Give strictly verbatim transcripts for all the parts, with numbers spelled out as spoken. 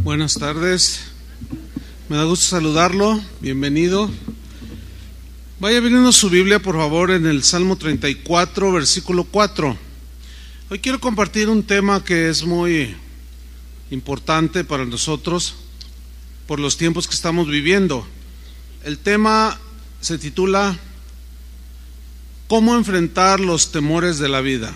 Buenas tardes, me da gusto saludarlo, bienvenido. Vaya abriendo su Biblia por favor en el Salmo treinta y cuatro, versículo cuatro. Hoy quiero compartir un tema que es muy importante para nosotros por los tiempos que estamos viviendo. El tema se titula ¿Cómo enfrentar los temores de la vida?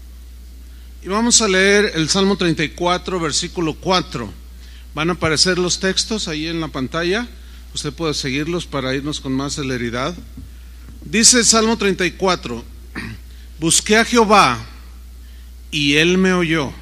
Y vamos a leer el Salmo treinta y cuatro, versículo cuatro. Van a aparecer los textos ahí en la pantalla. Usted puede seguirlos para irnos con más celeridad. Dice el Salmo treinta y cuatro: Busqué a Jehová, y Él me oyó,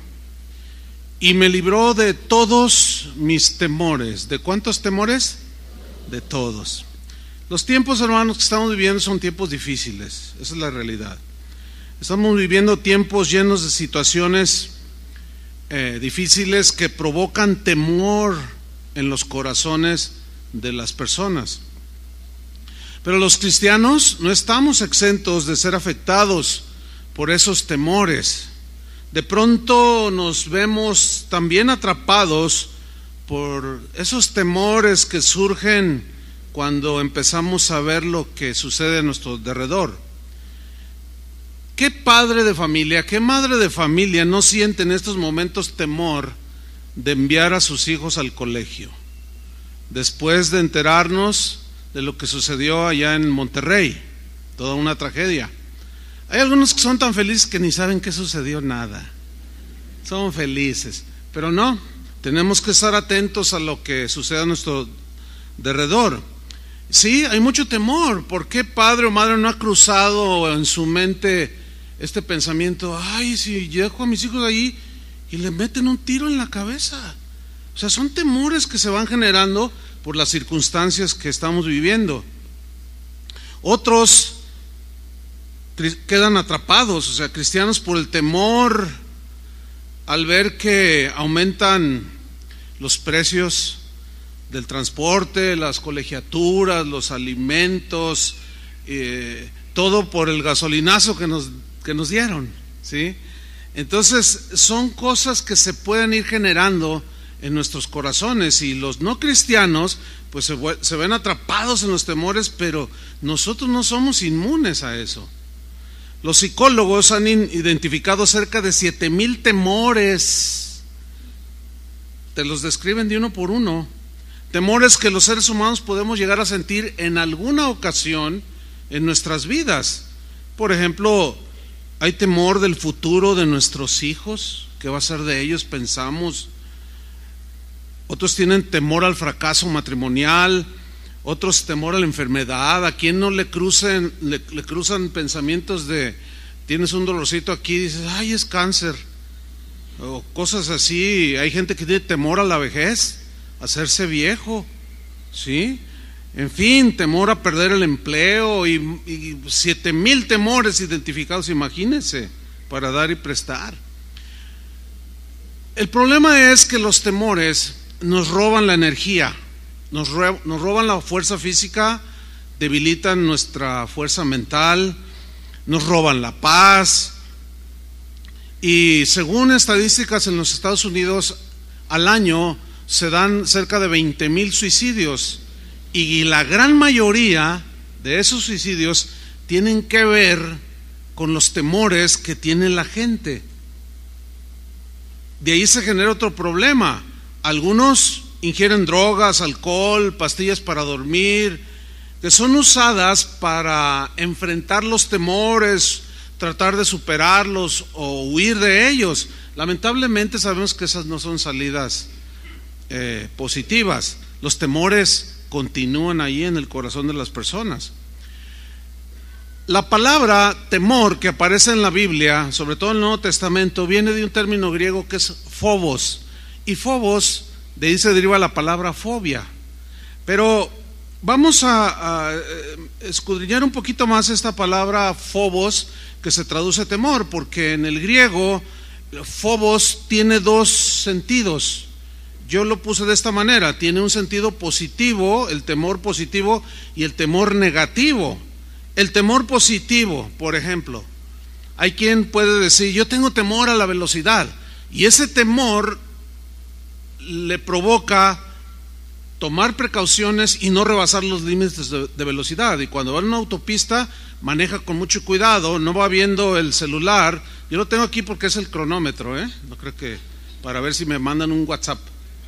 y me libró de todos mis temores. ¿De cuántos temores? De todos. Los tiempos, hermanos, que estamos viviendo son tiempos difíciles. Esa es la realidad. Estamos viviendo tiempos llenos de situaciones eh, difíciles que provocan temor en los corazones de las personas. Pero los cristianos no estamos exentos de ser afectados por esos temores. De pronto nos vemos también atrapados por esos temores que surgen cuando empezamos a ver lo que sucede a nuestro alrededor. ¿Qué padre de familia, qué madre de familia no siente en estos momentos temor de enviar a sus hijos al colegio? Después de enterarnos de lo que sucedió allá en Monterrey, toda una tragedia. Hay algunos que son tan felices que ni saben qué sucedió, nada. Son felices, pero no, tenemos que estar atentos a lo que sucede a nuestro alrededor. Sí, hay mucho temor. ¿Por qué padre o madre no ha cruzado en su mente este pensamiento? Ay, si dejo a mis hijos ahí y le meten un tiro en la cabeza. O sea, son temores que se van generando por las circunstancias que estamos viviendo. Otros quedan atrapados, o sea, cristianos, por el temor al ver que aumentan los precios del transporte, las colegiaturas, los alimentos, eh, todo por el gasolinazo que nos, que nos dieron, ¿sí? Entonces son cosas que se pueden ir generando en nuestros corazones, y los no cristianos pues se, se ven atrapados en los temores, pero nosotros no somos inmunes a eso. Los psicólogos han identificado cerca de siete mil temores. Te los describen de uno por uno. Temores que los seres humanos podemos llegar a sentir en alguna ocasión en nuestras vidas. Por ejemplo, hay temor del futuro de nuestros hijos. ¿Qué va a ser de ellos? Pensamos. Otros tienen temor al fracaso matrimonial, otros temor a la enfermedad. ¿A quién no le crucen, le, le cruzan pensamientos de tienes un dolorcito aquí y dices, ay, es cáncer? O cosas así. Hay gente que tiene temor a la vejez, a hacerse viejo, ¿sí? En fin, temor a perder el empleo y, y siete mil temores identificados, imagínense, para dar y prestar. El problema es que los temores nos roban la energía, nos, ro- nos roban la fuerza física, debilitan nuestra fuerza mental, nos roban la paz. Y según estadísticas en los Estados Unidos, al año se dan cerca de veinte mil suicidios, y la gran mayoría de esos suicidios tienen que ver con los temores que tiene la gente. De ahí se genera otro problema. Algunos ingieren drogas, alcohol, pastillas para dormir, que son usadas para enfrentar los temores, tratar de superarlos o huir de ellos. Lamentablemente sabemos que esas no son salidas eh, positivas. Los temores continúan ahí en el corazón de las personas. La palabra temor que aparece en la Biblia, sobre todo en el Nuevo Testamento, viene de un término griego que es phobos, y phobos, de ahí se deriva la palabra fobia. Pero vamos a, a escudriñar un poquito más esta palabra phobos, que se traduce temor, porque en el griego phobos tiene dos sentidos. Yo lo puse de esta manera: tiene un sentido positivo, el temor positivo, y el temor negativo. El temor positivo, por ejemplo, hay quien puede decir, yo tengo temor a la velocidad, y ese temor le provoca tomar precauciones y no rebasar los límites de, de velocidad. Y cuando va en una autopista, maneja con mucho cuidado, no va viendo el celular. Yo lo tengo aquí porque es el cronómetro, ¿eh? No creo que para ver si me mandan un WhatsApp.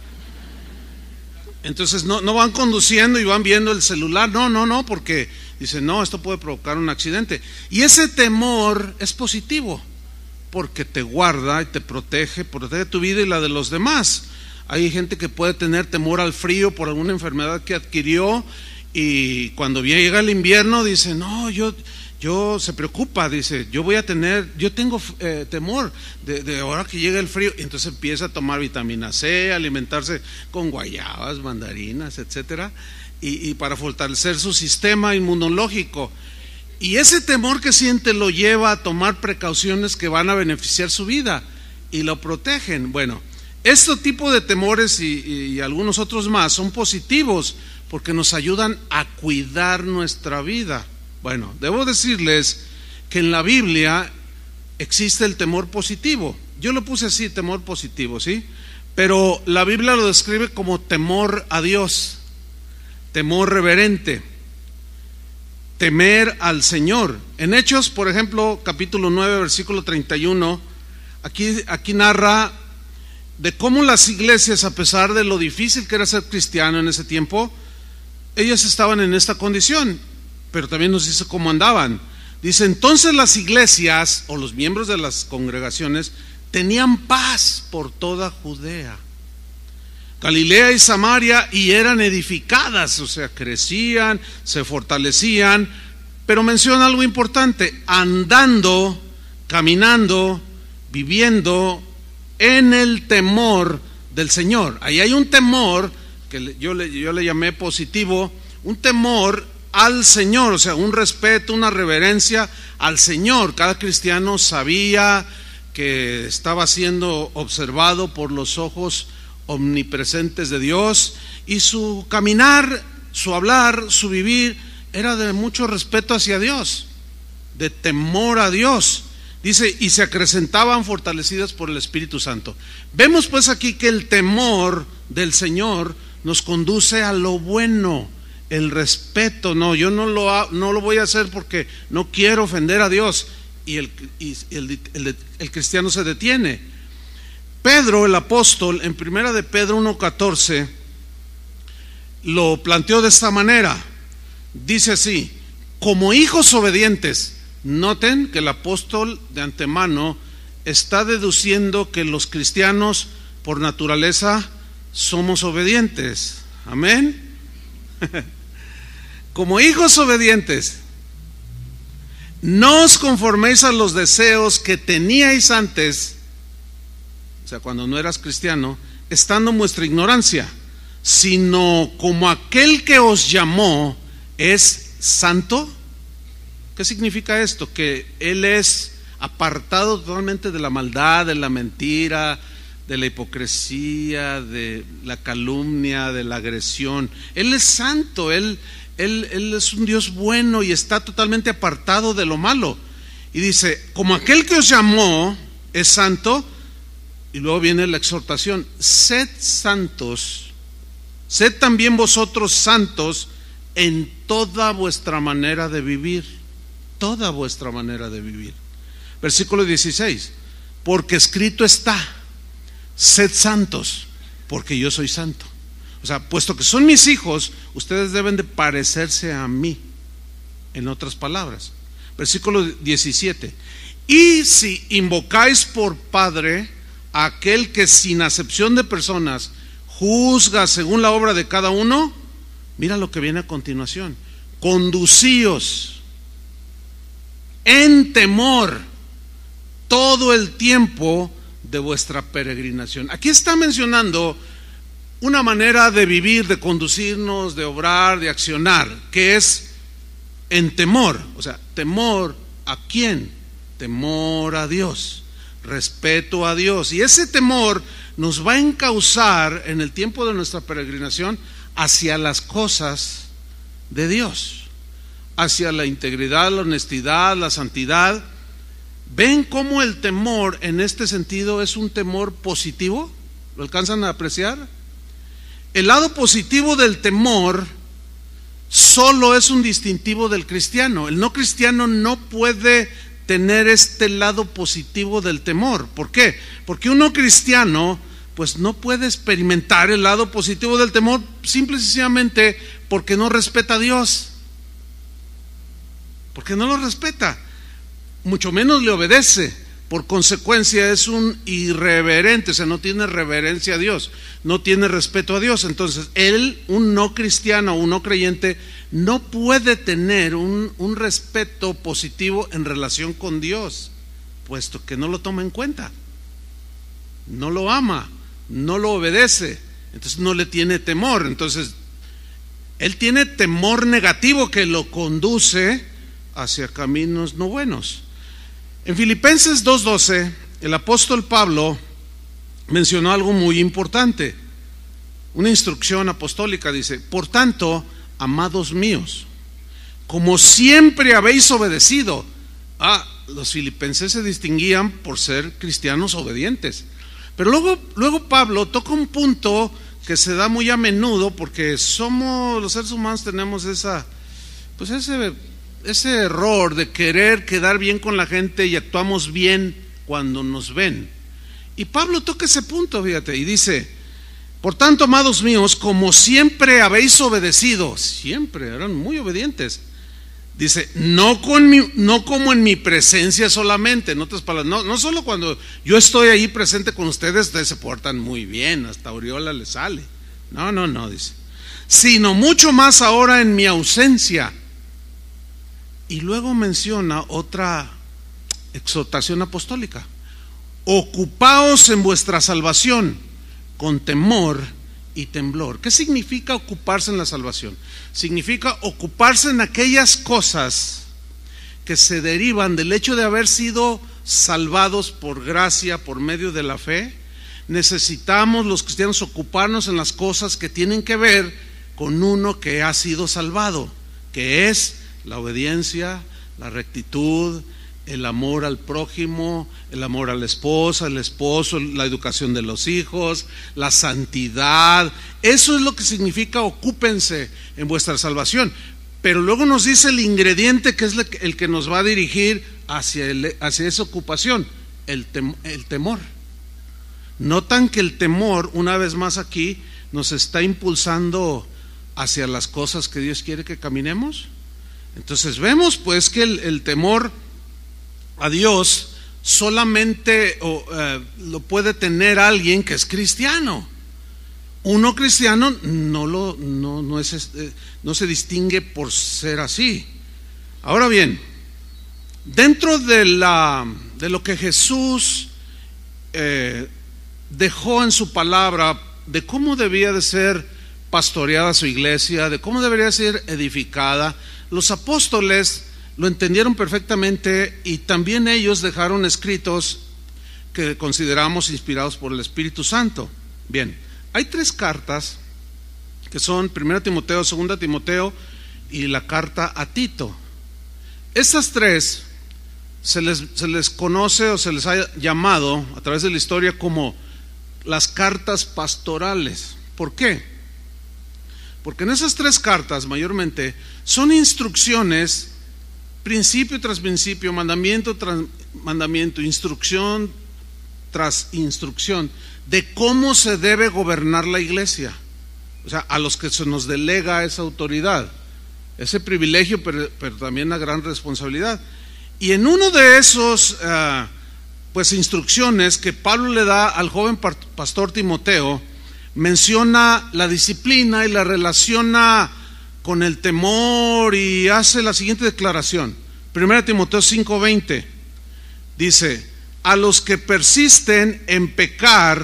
Entonces no, no van conduciendo y van viendo el celular, no, no, no, porque dicen, no, esto puede provocar un accidente. Y ese temor es positivo, porque te guarda y te protege, protege tu vida y la de los demás. Hay gente que puede tener temor al frío por alguna enfermedad que adquirió, y cuando llega el invierno dice, no, yo... Yo se preocupa, dice, yo voy a tener, yo tengo eh, temor de, de ahora que llega el frío, y entonces empieza a tomar vitamina C, alimentarse con guayabas, mandarinas, etcétera, y, y para fortalecer su sistema inmunológico. Y ese temor que siente lo lleva a tomar precauciones que van a beneficiar su vida y lo protegen. Bueno, este tipo de temores y, y algunos otros más son positivos porque nos ayudan a cuidar nuestra vida. Bueno, debo decirles que en la Biblia existe el temor positivo. Yo lo puse así, temor positivo, ¿sí? Pero la Biblia lo describe como temor a Dios, temor reverente, temer al Señor. En Hechos, por ejemplo, capítulo nueve, versículo treinta y uno, aquí, aquí narra de cómo las iglesias, a pesar de lo difícil que era ser cristiano en ese tiempo, ellas estaban en esta condición. Pero también nos dice cómo andaban. Dice, entonces las iglesias o los miembros de las congregaciones tenían paz por toda Judea, Galilea y Samaria, y eran edificadas, o sea, crecían, se fortalecían. Pero menciona algo importante: andando, caminando, viviendo en el temor del Señor. Ahí hay un temor que yo le, yo le llamé positivo, un temor al Señor, o sea, un respeto, una reverencia al Señor. Cada cristiano sabía que estaba siendo observado por los ojos omnipresentes de Dios, y su caminar, su hablar, su vivir era de mucho respeto hacia Dios, de temor a Dios. Dice, y se acrecentaban fortalecidas por el Espíritu Santo. Vemos pues aquí que el temor del Señor nos conduce a lo bueno. El respeto, no, yo no lo, no lo voy a hacer porque no quiero ofender a Dios, y el, y el, el, el cristiano se detiene. Pedro, el apóstol, en primera de Pedro uno catorce, lo planteó de esta manera. Dice así: como hijos obedientes. Noten que el apóstol de antemano está deduciendo que los cristianos por naturaleza somos obedientes. Amén. Como hijos obedientes, no os conforméis a los deseos que teníais antes, o sea, cuando no eras cristiano, estando en vuestra ignorancia, sino como aquel que os llamó es santo. ¿Qué significa esto? Que Él es apartado totalmente de la maldad, de la mentira, de la hipocresía, de la calumnia, de la agresión. Él es santo, Él Él, él es un Dios bueno y está totalmente apartado de lo malo. Y dice, como aquel que os llamó es santo, y luego viene la exhortación: sed santos, sed también vosotros santos en toda vuestra manera de vivir, toda vuestra manera de vivir. Versículo dieciséis, porque escrito está, sed santos, porque yo soy santo. O sea, puesto que son mis hijos, ustedes deben de parecerse a mí. En otras palabras, versículo diecisiete, y si invocáis por Padre a aquel que sin acepción de personas juzga según la obra de cada uno, mira lo que viene a continuación: conducíos en temor todo el tiempo de vuestra peregrinación. Aquí está mencionando una manera de vivir, de conducirnos, de obrar, de accionar, que es en temor. O sea, temor ¿a quién? Temor a Dios, respeto a Dios. Y ese temor nos va a encauzar en el tiempo de nuestra peregrinación hacia las cosas de Dios, hacia la integridad, la honestidad, la santidad. ¿Ven cómo el temor en este sentido es un temor positivo? ¿Lo alcanzan a apreciar? El lado positivo del temor solo es un distintivo del cristiano. El no cristiano no puede tener este lado positivo del temor. ¿Por qué? Porque un no cristiano pues no puede experimentar el lado positivo del temor simple y sencillamente porque no respeta a Dios. Porque no lo respeta, mucho menos le obedece. Por consecuencia es un irreverente, o sea, no tiene reverencia a Dios, no tiene respeto a Dios. Entonces, él, un no cristiano, un no creyente, no puede tener un, un respeto positivo en relación con Dios, puesto que no lo toma en cuenta, no lo ama, no lo obedece, entonces no le tiene temor. Entonces, él tiene temor negativo que lo conduce hacia caminos no buenos. En Filipenses dos doce, el apóstol Pablo mencionó algo muy importante, una instrucción apostólica. Dice: por tanto, amados míos, como siempre habéis obedecido. Ah, los filipenses se distinguían por ser cristianos obedientes. Pero luego, luego Pablo toca un punto que se da muy a menudo, porque somos, los seres humanos tenemos esa, pues ese ese error de querer quedar bien con la gente y actuamos bien cuando nos ven. Y Pablo toca ese punto, fíjate, y dice: por tanto, amados míos, como siempre habéis obedecido, siempre eran muy obedientes. Dice: no, con mi, no como en mi presencia solamente, en otras palabras, no, no solo cuando yo estoy ahí presente con ustedes, ustedes se portan muy bien, hasta aureola les sale. No, no, no, dice, sino mucho más ahora en mi ausencia. Y luego menciona otra exhortación apostólica: ocupaos en vuestra salvación con temor y temblor. ¿Qué significa ocuparse en la salvación? Significa ocuparse en aquellas cosas que se derivan del hecho de haber sido salvados por gracia, por medio de la fe. Necesitamos los cristianos ocuparnos en las cosas que tienen que ver con uno que ha sido salvado, que es la obediencia, la rectitud, el amor al prójimo, el amor a la esposa, al esposo, la educación de los hijos, la santidad. Eso es lo que significa ocúpense en vuestra salvación. Pero luego nos dice el ingrediente que es el que nos va a dirigir hacia, el, hacia esa ocupación: el, tem, el temor. Notan que el temor, una vez más aquí, nos está impulsando hacia las cosas que Dios quiere que caminemos. Entonces vemos pues que el, el temor a Dios solamente o, eh, lo puede tener alguien que es cristiano. Uno cristiano no, lo, no, no, es, eh, no se distingue por ser así. Ahora bien, dentro de, la, de lo que Jesús eh, dejó en su palabra de cómo debía de ser pastoreada su iglesia, de cómo debería ser edificada, los apóstoles lo entendieron perfectamente y también ellos dejaron escritos que consideramos inspirados por el Espíritu Santo. Bien, hay tres cartas que son primera Timoteo, segunda Timoteo y la carta a Tito. Estas tres se les, se les conoce o se les ha llamado a través de la historia como las cartas pastorales. ¿Por qué? Porque en esas tres cartas mayormente son instrucciones, principio tras principio, mandamiento tras mandamiento, instrucción tras instrucción, de cómo se debe gobernar la iglesia. O sea, a los que se nos delega esa autoridad, ese privilegio, pero, pero también una gran responsabilidad. Y en uno de esos uh, pues instrucciones que Pablo le da al joven pastor Timoteo, menciona la disciplina y la relaciona con el temor y hace la siguiente declaración. primera Timoteo cinco veinte dice: a los que persisten en pecar,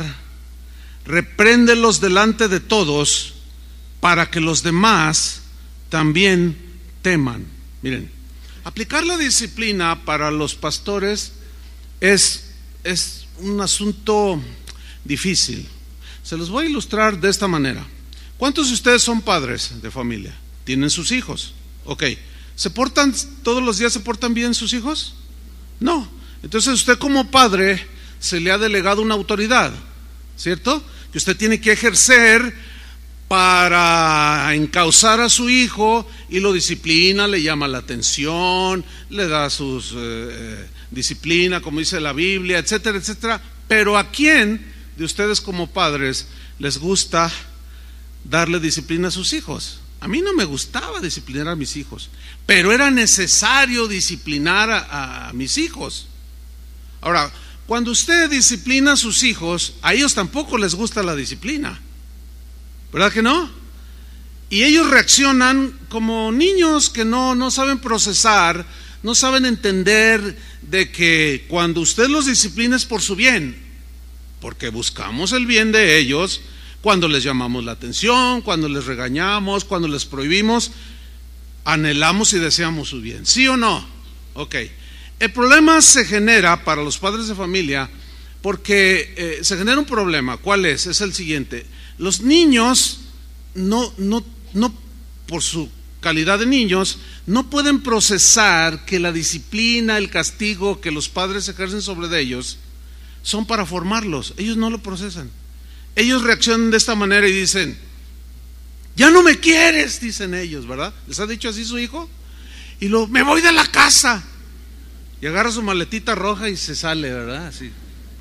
repréndelos delante de todos, para que los demás también teman. Miren, aplicar la disciplina para los pastores es, es un asunto difícil. Se los voy a ilustrar de esta manera. ¿Cuántos de ustedes son padres de familia? ¿Tienen sus hijos? Ok. ¿Se portan, todos los días se portan bien sus hijos? No. Entonces usted como padre se le ha delegado una autoridad, ¿cierto? Que que usted tiene que ejercer para encauzar a su hijo, y lo disciplina, le llama la atención, le da sus eh, disciplina, como dice la Biblia, etcétera, etcétera. Pero ¿a quién de ustedes como padres les gusta darle disciplina a sus hijos? A mí no me gustaba disciplinar a mis hijos, pero era necesario disciplinar a, a mis hijos. Ahora, cuando usted disciplina a sus hijos, a ellos tampoco les gusta la disciplina, ¿verdad que no? Y ellos reaccionan como niños que no, no saben procesar, no saben entender de que cuando usted los disciplina es por su bien, porque buscamos el bien de ellos. Cuando les llamamos la atención, cuando les regañamos, cuando les prohibimos, anhelamos y deseamos su bien, ¿sí o no? Ok. El problema se genera para los padres de familia porque eh, se genera un problema. ¿Cuál es? Es el siguiente: los niños no, no, no, por su calidad de niños, no pueden procesar que la disciplina, el castigo que los padres ejercen sobre de ellos son para formarlos. Ellos no lo procesan. Ellos reaccionan de esta manera y dicen: ya no me quieres, dicen ellos, ¿verdad? ¿Les ha dicho así su hijo? Y luego, me voy de la casa. Y agarra su maletita roja y se sale, ¿verdad? Así.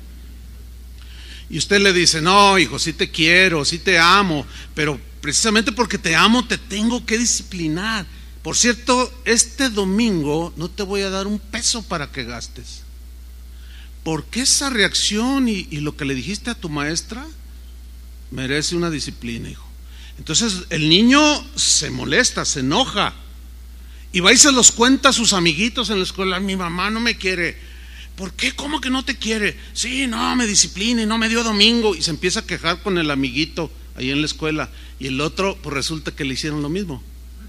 Y usted le dice: no, hijo, sí te quiero, sí te amo, pero precisamente porque te amo te tengo que disciplinar. Por cierto, este domingo no te voy a dar un peso para que gastes. Porque esa reacción y, y lo que le dijiste a tu maestra merece una disciplina, hijo. Entonces el niño se molesta, se enoja, y va y se los cuenta a sus amiguitos en la escuela: mi mamá no me quiere. ¿Por qué? ¿Cómo que no te quiere? Sí, no, me disciplina y no me dio domingo. Y se empieza a quejar con el amiguito ahí en la escuela, y el otro, pues resulta que le hicieron lo mismo.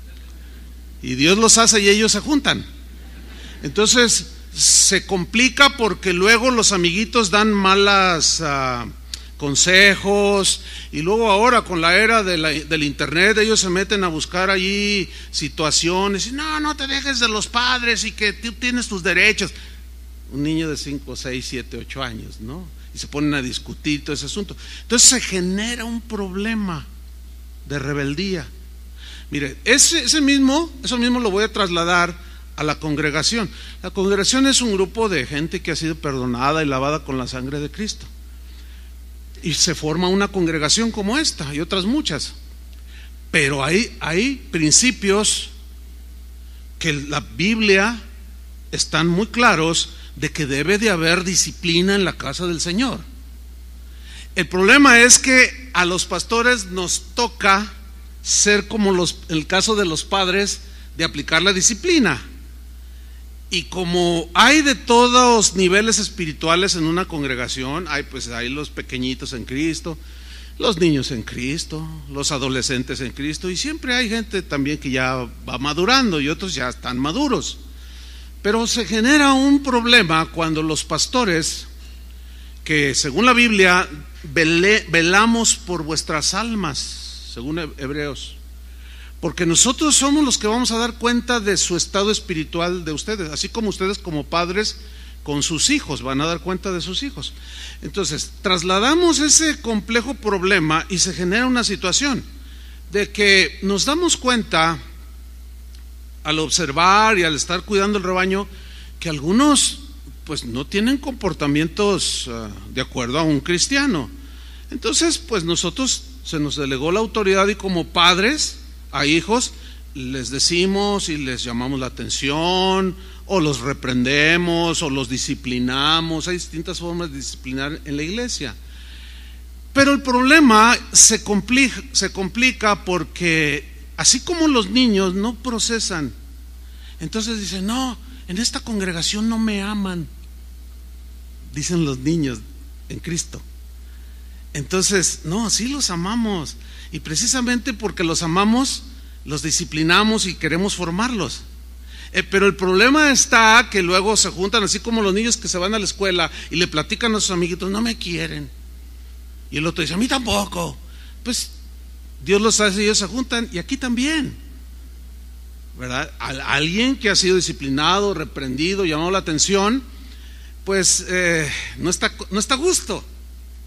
Y Dios los hace y ellos se juntan. Entonces se complica porque luego los amiguitos dan malas uh, consejos, y luego ahora con la era de la, del internet ellos se meten a buscar allí situaciones y no, no te dejes de los padres y que tú tienes tus derechos. Un niño de cinco, seis, siete, ocho años, ¿no? Y se ponen a discutir todo ese asunto. Entonces se genera un problema de rebeldía. Mire, ese, ese mismo, eso mismo lo voy a trasladar a la congregación. La congregación es un grupo de gente que ha sido perdonada y lavada con la sangre de Cristo. Y se forma una congregación como esta y otras muchas. Pero hay, hay principios que la Biblia están muy claros de que debe de haber disciplina en la casa del Señor. El problema es que a los pastores nos toca ser como los, en el caso de los padres, de aplicar la disciplina. Y como hay de todos niveles espirituales en una congregación, hay pues hay los pequeñitos en Cristo, los niños en Cristo, los adolescentes en Cristo, y siempre hay gente también que ya va madurando y otros ya están maduros. Pero se genera un problema cuando los pastores, que según la Biblia vele, velamos por vuestras almas, según Hebreos, porque nosotros somos los que vamos a dar cuenta de su estado espiritual de ustedes, así como ustedes como padres con sus hijos van a dar cuenta de sus hijos. Entonces trasladamos ese complejo problema y se genera una situación de que nos damos cuenta al observar y al estar cuidando el rebaño que algunos pues no tienen comportamientos uh, de acuerdo a un cristiano. Entonces pues nosotros se nos delegó la autoridad y como padres a hijos les decimos y les llamamos la atención, o los reprendemos o los disciplinamos. Hay distintas formas de disciplinar en la iglesia, pero el problema se complica, se complica porque así como los niños no procesan, entonces dicen: no, en esta congregación no me aman, dicen los niños en Cristo. Entonces, no, sí los amamos, y precisamente porque los amamos, los disciplinamos y queremos formarlos. Eh, pero el problema está que luego se juntan, así como los niños que se van a la escuela y le platican a sus amiguitos: no me quieren. Y el otro dice: a mí tampoco. Pues Dios los hace y ellos se juntan, y aquí también, ¿verdad? A alguien que ha sido disciplinado, reprendido, llamado la atención, pues eh, no está, no está a gusto.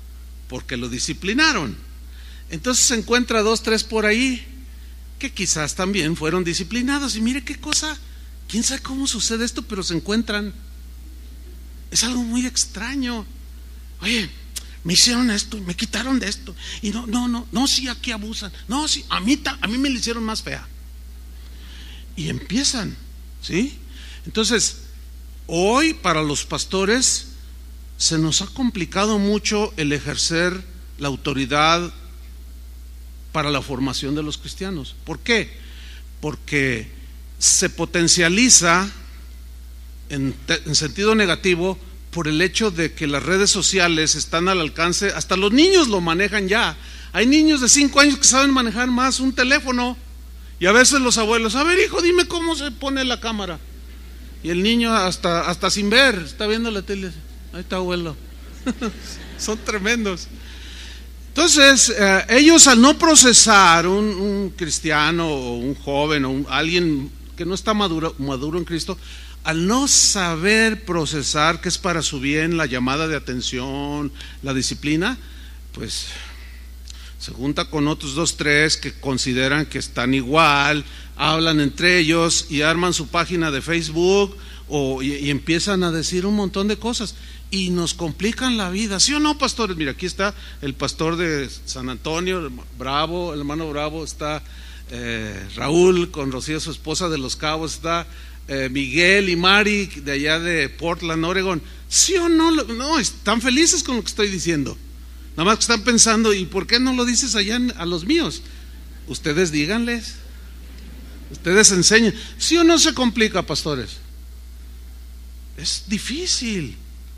porque lo disciplinaron. Entonces se encuentra dos, tres por ahí que quizás también fueron disciplinados. Y mire qué cosa, quién sabe cómo sucede esto, pero se encuentran. Es algo muy extraño. Oye, me hicieron esto y me quitaron de esto. Y no, no, no, no, sí, aquí abusan. No, sí, a mí, a mí me lo hicieron más fea. Y empiezan, ¿sí? Entonces, hoy para los pastores se nos ha complicado mucho el ejercer la autoridad para la formación de los cristianos. ¿Por qué? Porque se potencializa en, en sentido negativo por el hecho de que las redes sociales están al alcance, hasta los niños lo manejan ya. Hay niños de cinco años que saben manejar más un teléfono, y a veces los abuelos, a ver hijo, dime cómo se pone la cámara, y el niño hasta, hasta sin ver, está viendo la tele, ahí está abuelo. Son tremendos. Entonces, eh, ellos al no procesar, un, un cristiano o un joven o un, alguien que no está maduro, maduro en Cristo, al no saber procesar que es para su bien la llamada de atención, la disciplina, pues se junta con otros dos, tres que consideran que están igual, hablan entre ellos y arman su página de Facebook o, y, y empiezan a decir un montón de cosas y nos complican la vida, ¿sí o no, pastores? Mira, aquí está el pastor de San Antonio, Bravo, el hermano Bravo, está eh, Raúl con Rocío, su esposa, de Los Cabos, está eh, Miguel y Mari de allá de Portland, Oregon. ¿Sí o no? No, están felices con lo que estoy diciendo. Nada más que están pensando, ¿y por qué no lo dices allá a los míos? Ustedes díganles, ustedes enseñen. ¿Sí o no se complica, pastores? Es difícil.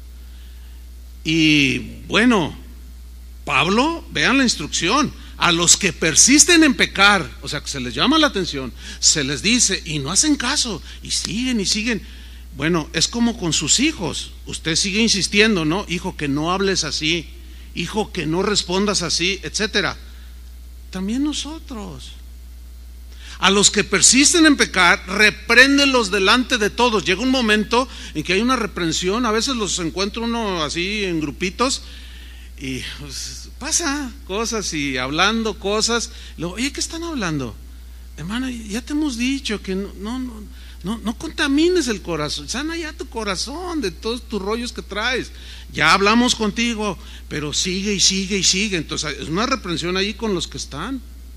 Y bueno, Pablo, vean la instrucción, a los que persisten en pecar, o sea que se les llama la atención, se les dice y no hacen caso, y siguen y siguen. Bueno, es como con sus hijos, usted sigue insistiendo, ¿no? Hijo, que no hables así, hijo, que no respondas así, etcétera. También nosotros, a los que persisten en pecar, repréndelos delante de todos. Llega un momento en que hay una reprensión, a veces los encuentra uno así en grupitos y pues, pasa cosas y hablando cosas. Luego, oye, ¿qué están hablando? Hermano, ya te hemos dicho que no, no, no, no, no contamines el corazón, sana ya tu corazón de todos tus rollos que traes. Ya hablamos contigo, pero sigue y sigue y sigue. Entonces es una reprensión ahí con los que están.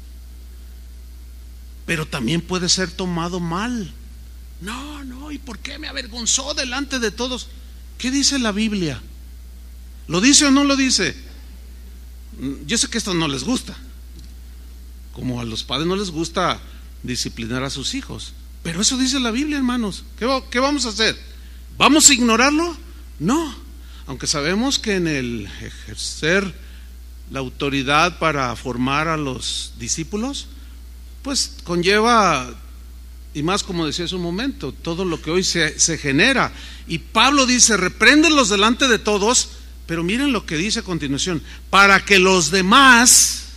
Pero también puede ser tomado mal. No, no, ¿y por qué me avergonzó delante de todos? ¿Qué dice la Biblia? ¿Lo dice o no lo dice? Yo sé que esto no les gusta, como a los padres no les gusta disciplinar a sus hijos, pero eso dice la Biblia, hermanos. ¿Qué, qué vamos a hacer? ¿Vamos a ignorarlo? No, aunque sabemos que en el ejercer la autoridad para formar a los discípulos, pues conlleva, y más como decía hace un momento, todo lo que hoy se, se genera. Y Pablo dice, repréndelos delante de todos, pero miren lo que dice a continuación, para que los demás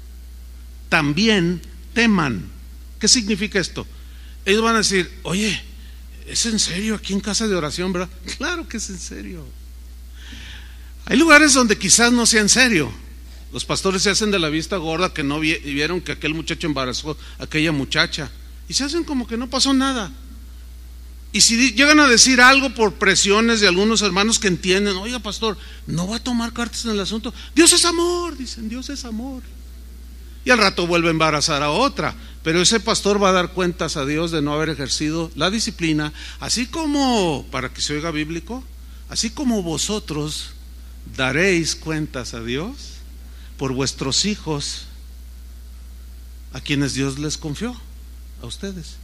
también teman. ¿Qué significa esto? Ellos van a decir, oye, ¿es en serio aquí en casa de oración, verdad? Claro que es en serio. Hay lugares donde quizás no sea en serio. Los pastores se hacen de la vista gorda, que no vieron que aquel muchacho embarazó a aquella muchacha, y se hacen como que no pasó nada. Y si llegan a decir algo por presiones de algunos hermanos que entienden, oiga pastor, no va a tomar cartas en el asunto, Dios es amor, dicen, Dios es amor. Y al rato vuelve a embarazar a otra, pero ese pastor va a dar cuentas a Dios de no haber ejercido la disciplina, así como, para que se oiga bíblico, así como vosotros daréis cuentas a Dios por vuestros hijos, a quienes Dios les confió, a ustedes.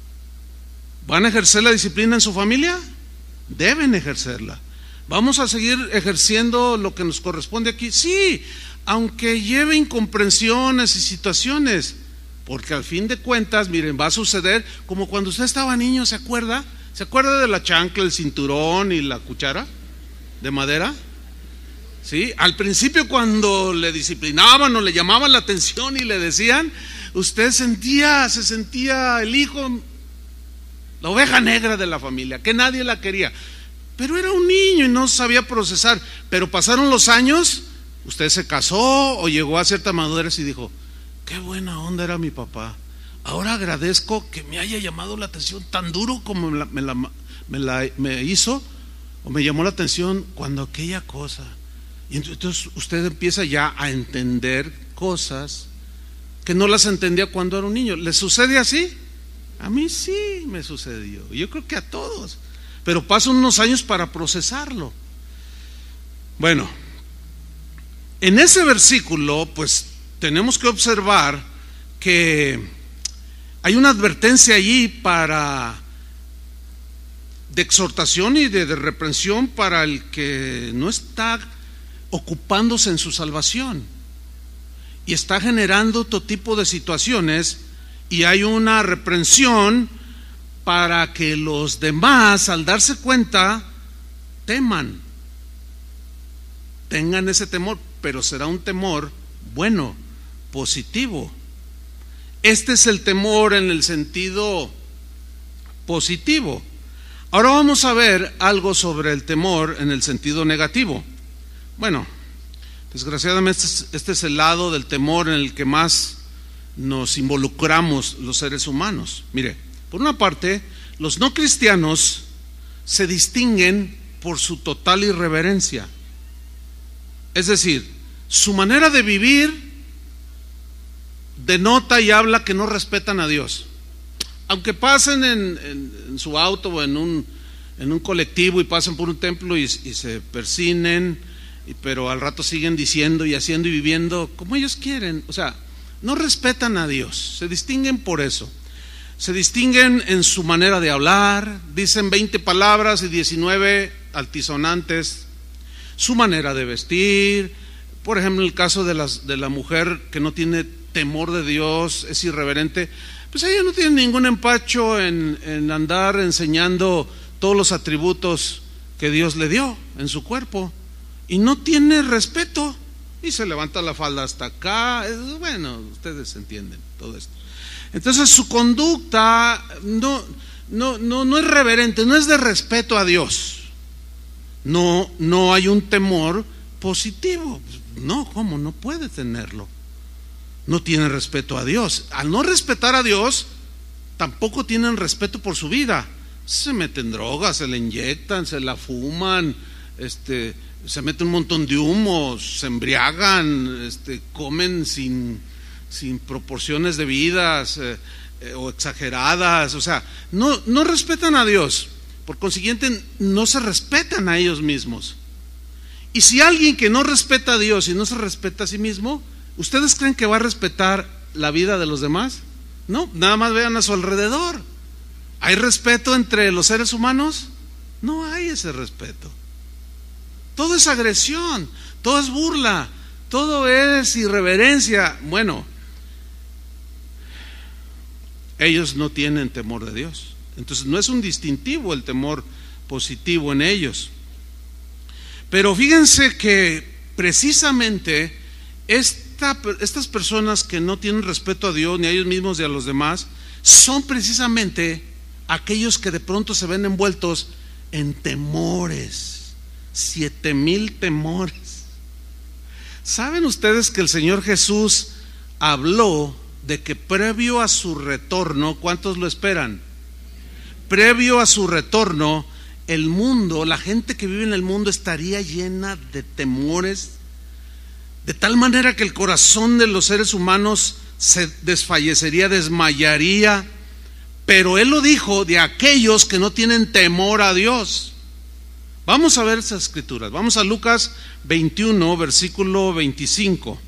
¿Van a ejercer la disciplina en su familia? Deben ejercerla. ¿Vamos a seguir ejerciendo lo que nos corresponde aquí? Sí, aunque lleve incomprensiones y situaciones, porque al fin de cuentas, miren, va a suceder como cuando usted estaba niño, ¿se acuerda? ¿Se acuerda de la chancla, el cinturón y la cuchara de madera? ¿Sí? Al principio, cuando le disciplinaban o le llamaban la atención y le decían, usted sentía, se sentía el hijo, la oveja negra de la familia, que nadie la quería, pero era un niño y no sabía procesar. Pero pasaron los años, Usted se casó o llegó a cierta madurez y dijo, qué buena onda era mi papá. Ahora agradezco que me haya llamado la atención tan duro como me la, me la, me la me hizo o me llamó la atención cuando aquella cosa. Y entonces usted empieza ya a entender cosas que no las entendía cuando era un niño. ¿Le sucede así? A mí sí me sucedió. Yo creo que a todos. Pero pasan unos años para procesarlo. Bueno, en ese versículo, pues tenemos que observar que hay una advertencia allí para de exhortación y de, de reprensión para el que no está ocupándose en su salvación y está generando todo tipo de situaciones, y hay una reprensión para que los demás, al darse cuenta, teman, tengan ese temor, pero será un temor bueno, positivo. Este es el temor en el sentido positivo. Ahora vamos a ver algo sobre el temor en el sentido negativo. Bueno, desgraciadamente este es el lado del temor en el que más nos involucramos los seres humanos. Mire, por una parte, los no cristianos se distinguen por su total irreverencia. Es decir, su manera de vivir denota y habla que no respetan a Dios. Aunque pasen en, en, en su auto o en un, en un colectivo y pasen por un templo y, y se persinen, y, pero al rato siguen diciendo y haciendo y viviendo como ellos quieren. O sea, no respetan a Dios, se distinguen por eso. Se distinguen en su manera de hablar, dicen veinte palabras y diecinueve altisonantes. Su manera de vestir, por ejemplo, en el caso de, las, de la mujer que no tiene temor de Dios, es irreverente, pues ella no tiene ningún empacho en, en andar enseñando todos los atributos que Dios le dio en su cuerpo, y no tiene respeto, y se levanta la falda hasta acá. Bueno, ustedes entienden todo esto. Entonces su conducta no, no, no, no es reverente, no es de respeto a Dios. No, no hay un temor positivo. No, ¿cómo? No puede tenerlo. No tiene respeto a Dios. Al no respetar a Dios, tampoco tienen respeto por su vida. Se meten drogas, se la inyectan, se la fuman, este, se meten un montón de humo, se embriagan, este, comen sin, sin proporciones debidas eh, eh, o exageradas. O sea, no, no respetan a Dios. Por consiguiente, no se respetan a ellos mismos. Y si alguien que no respeta a Dios y no se respeta a sí mismo, ¿ustedes creen que va a respetar la vida de los demás? No, nada más vean a su alrededor. ¿Hay respeto entre los seres humanos? No hay ese respeto. Todo es agresión, todo es burla, todo es irreverencia. Bueno, ellos no tienen temor de Dios. Entonces no es un distintivo el temor positivo en ellos. Pero fíjense que precisamente esta, estas personas que no tienen respeto a Dios ni a ellos mismos ni a los demás, son precisamente aquellos que de pronto se ven envueltos en temores, siete mil temores. ¿Saben ustedes que el Señor Jesús habló de que previo a su retorno, ¿cuántos lo esperan? Previo a su retorno, el mundo, la gente que vive en el mundo estaría llena de temores, de tal manera que el corazón de los seres humanos se desfallecería, desmayaría. Pero Él lo dijo de aquellos que no tienen temor a Dios. Vamos a ver esas escrituras. Vamos a Lucas veintiuno, versículo veinticinco.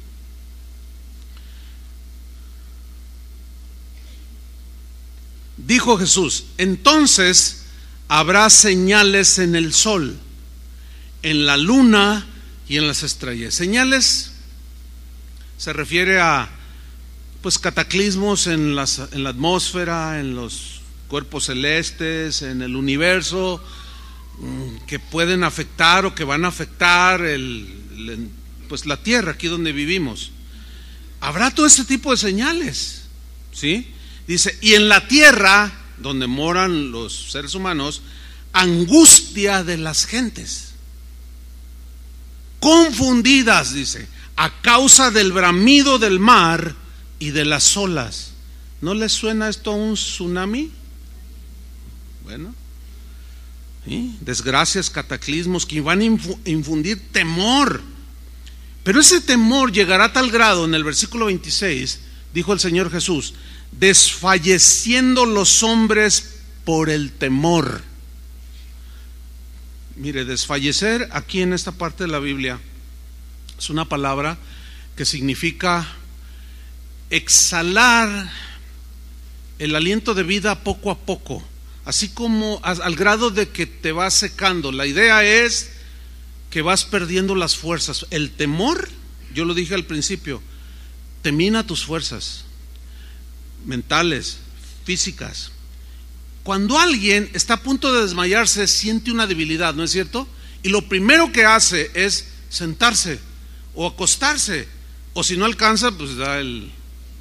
Dijo Jesús: entonces habrá señales en el sol, en la luna y en las estrellas. Señales se refiere a pues cataclismos en, las, en la atmósfera, en los cuerpos celestes, en el universo, que pueden afectar o que van a afectar el, el, pues la tierra aquí donde vivimos. Habrá todo ese tipo de señales, ¿sí? Dice, y en la tierra donde moran los seres humanos, angustia de las gentes. confundidas, dice, a causa del bramido del mar y de las olas. ¿No les suena esto a un tsunami? Bueno, ¿sí? Desgracias, cataclismos que van a infundir temor. Pero ese temor llegará a tal grado, en el versículo veintiséis, dijo el Señor Jesús, desfalleciendo los hombres por el temor. Mire, desfallecer aquí en esta parte de la Biblia es una palabra que significa exhalar el aliento de vida poco a poco, así como al grado de que te vas secando. La idea es que vas perdiendo las fuerzas. El temor, yo lo dije al principio, te mina tus fuerzas mentales, físicas. Cuando alguien está a punto de desmayarse, siente una debilidad, ¿no es cierto? Y lo primero que hace es sentarse o acostarse, o si no alcanza, pues da el,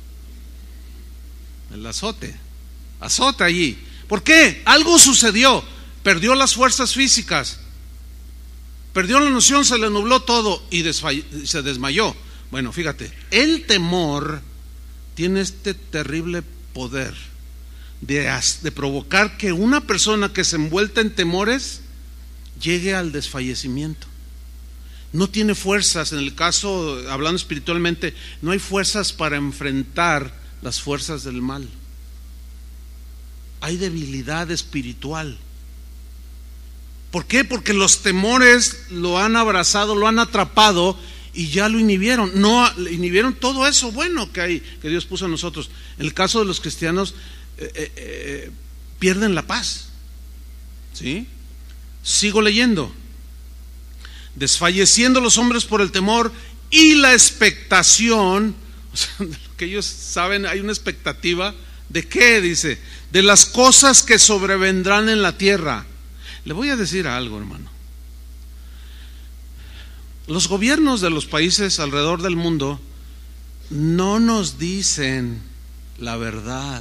el azote, azota allí. ¿Por qué? Algo sucedió, perdió las fuerzas físicas, perdió la noción, se le nubló todo y desfall- se desmayó. Bueno, fíjate, el temor tiene este terrible poder de, de provocar que una persona que se envuelta en temores llegue al desfallecimiento. No tiene fuerzas, en el caso, hablando espiritualmente, no hay fuerzas para enfrentar las fuerzas del mal. Hay debilidad espiritual. ¿Por qué? Porque los temores lo han abrazado, lo han atrapado y ya lo inhibieron. No, inhibieron todo eso bueno que hay, que Dios puso en nosotros. En el caso de los cristianos, eh, eh, eh, pierden la paz. ¿Sí? Sigo leyendo. Desfalleciendo los hombres por el temor y la expectación, o sea, de lo que ellos saben, hay una expectativa. ¿De qué? Dice, de las cosas que sobrevendrán en la tierra. Le voy a decir algo, hermano. Los gobiernos de los países alrededor del mundo no nos dicen la verdad.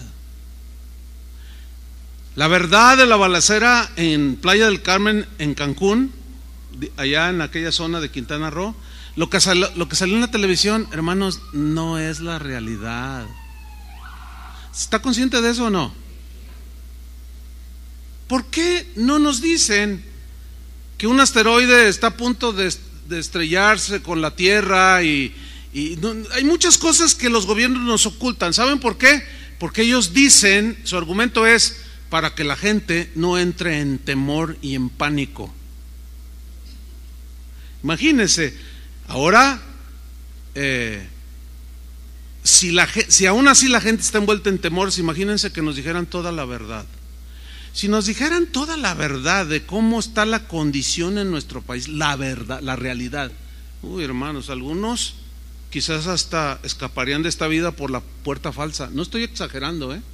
La verdad de la balacera en Playa del Carmen, en Cancún, allá en aquella zona de Quintana Roo, lo que salió, lo que salió en la televisión, hermanos, no es la realidad. ¿Está consciente de eso o no? ¿Por qué no nos dicen que un asteroide está a punto de, de estrellarse con la Tierra? Y, y no, hay muchas cosas que los gobiernos nos ocultan. ¿Saben por qué? Porque ellos dicen, su argumento es para que la gente no entre en temor y en pánico. Imagínense, ahora, eh, si, la, si aún así la gente está envuelta en temores, imagínense que nos dijeran toda la verdad. Si nos dijeran toda la verdad de cómo está la condición en nuestro país, la verdad, la realidad. Uy, hermanos, algunos quizás hasta escaparían de esta vida por la puerta falsa. No estoy exagerando, ¿eh?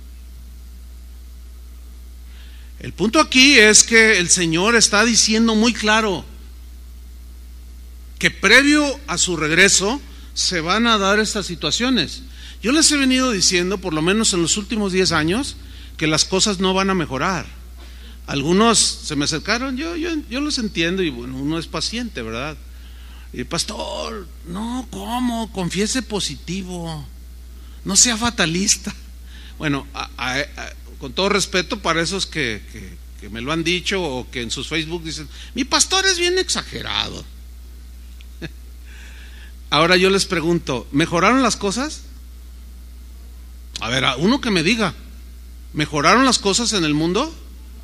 El punto aquí es que el Señor está diciendo muy claro que previo a su regreso se van a dar estas situaciones. Yo les he venido diciendo, por lo menos en los últimos diez años, que las cosas no van a mejorar. Algunos se me acercaron, yo, yo, yo los entiendo, y bueno, uno es paciente, ¿verdad? Y pastor, no, ¿cómo? Confiese positivo, no sea fatalista. Bueno, a, a, a, con todo respeto para esos que, que, que me lo han dicho o que en sus Facebook dicen, mi pastor es bien exagerado. Ahora yo les pregunto, ¿mejoraron las cosas? A ver, a uno que me diga, ¿mejoraron las cosas en el mundo?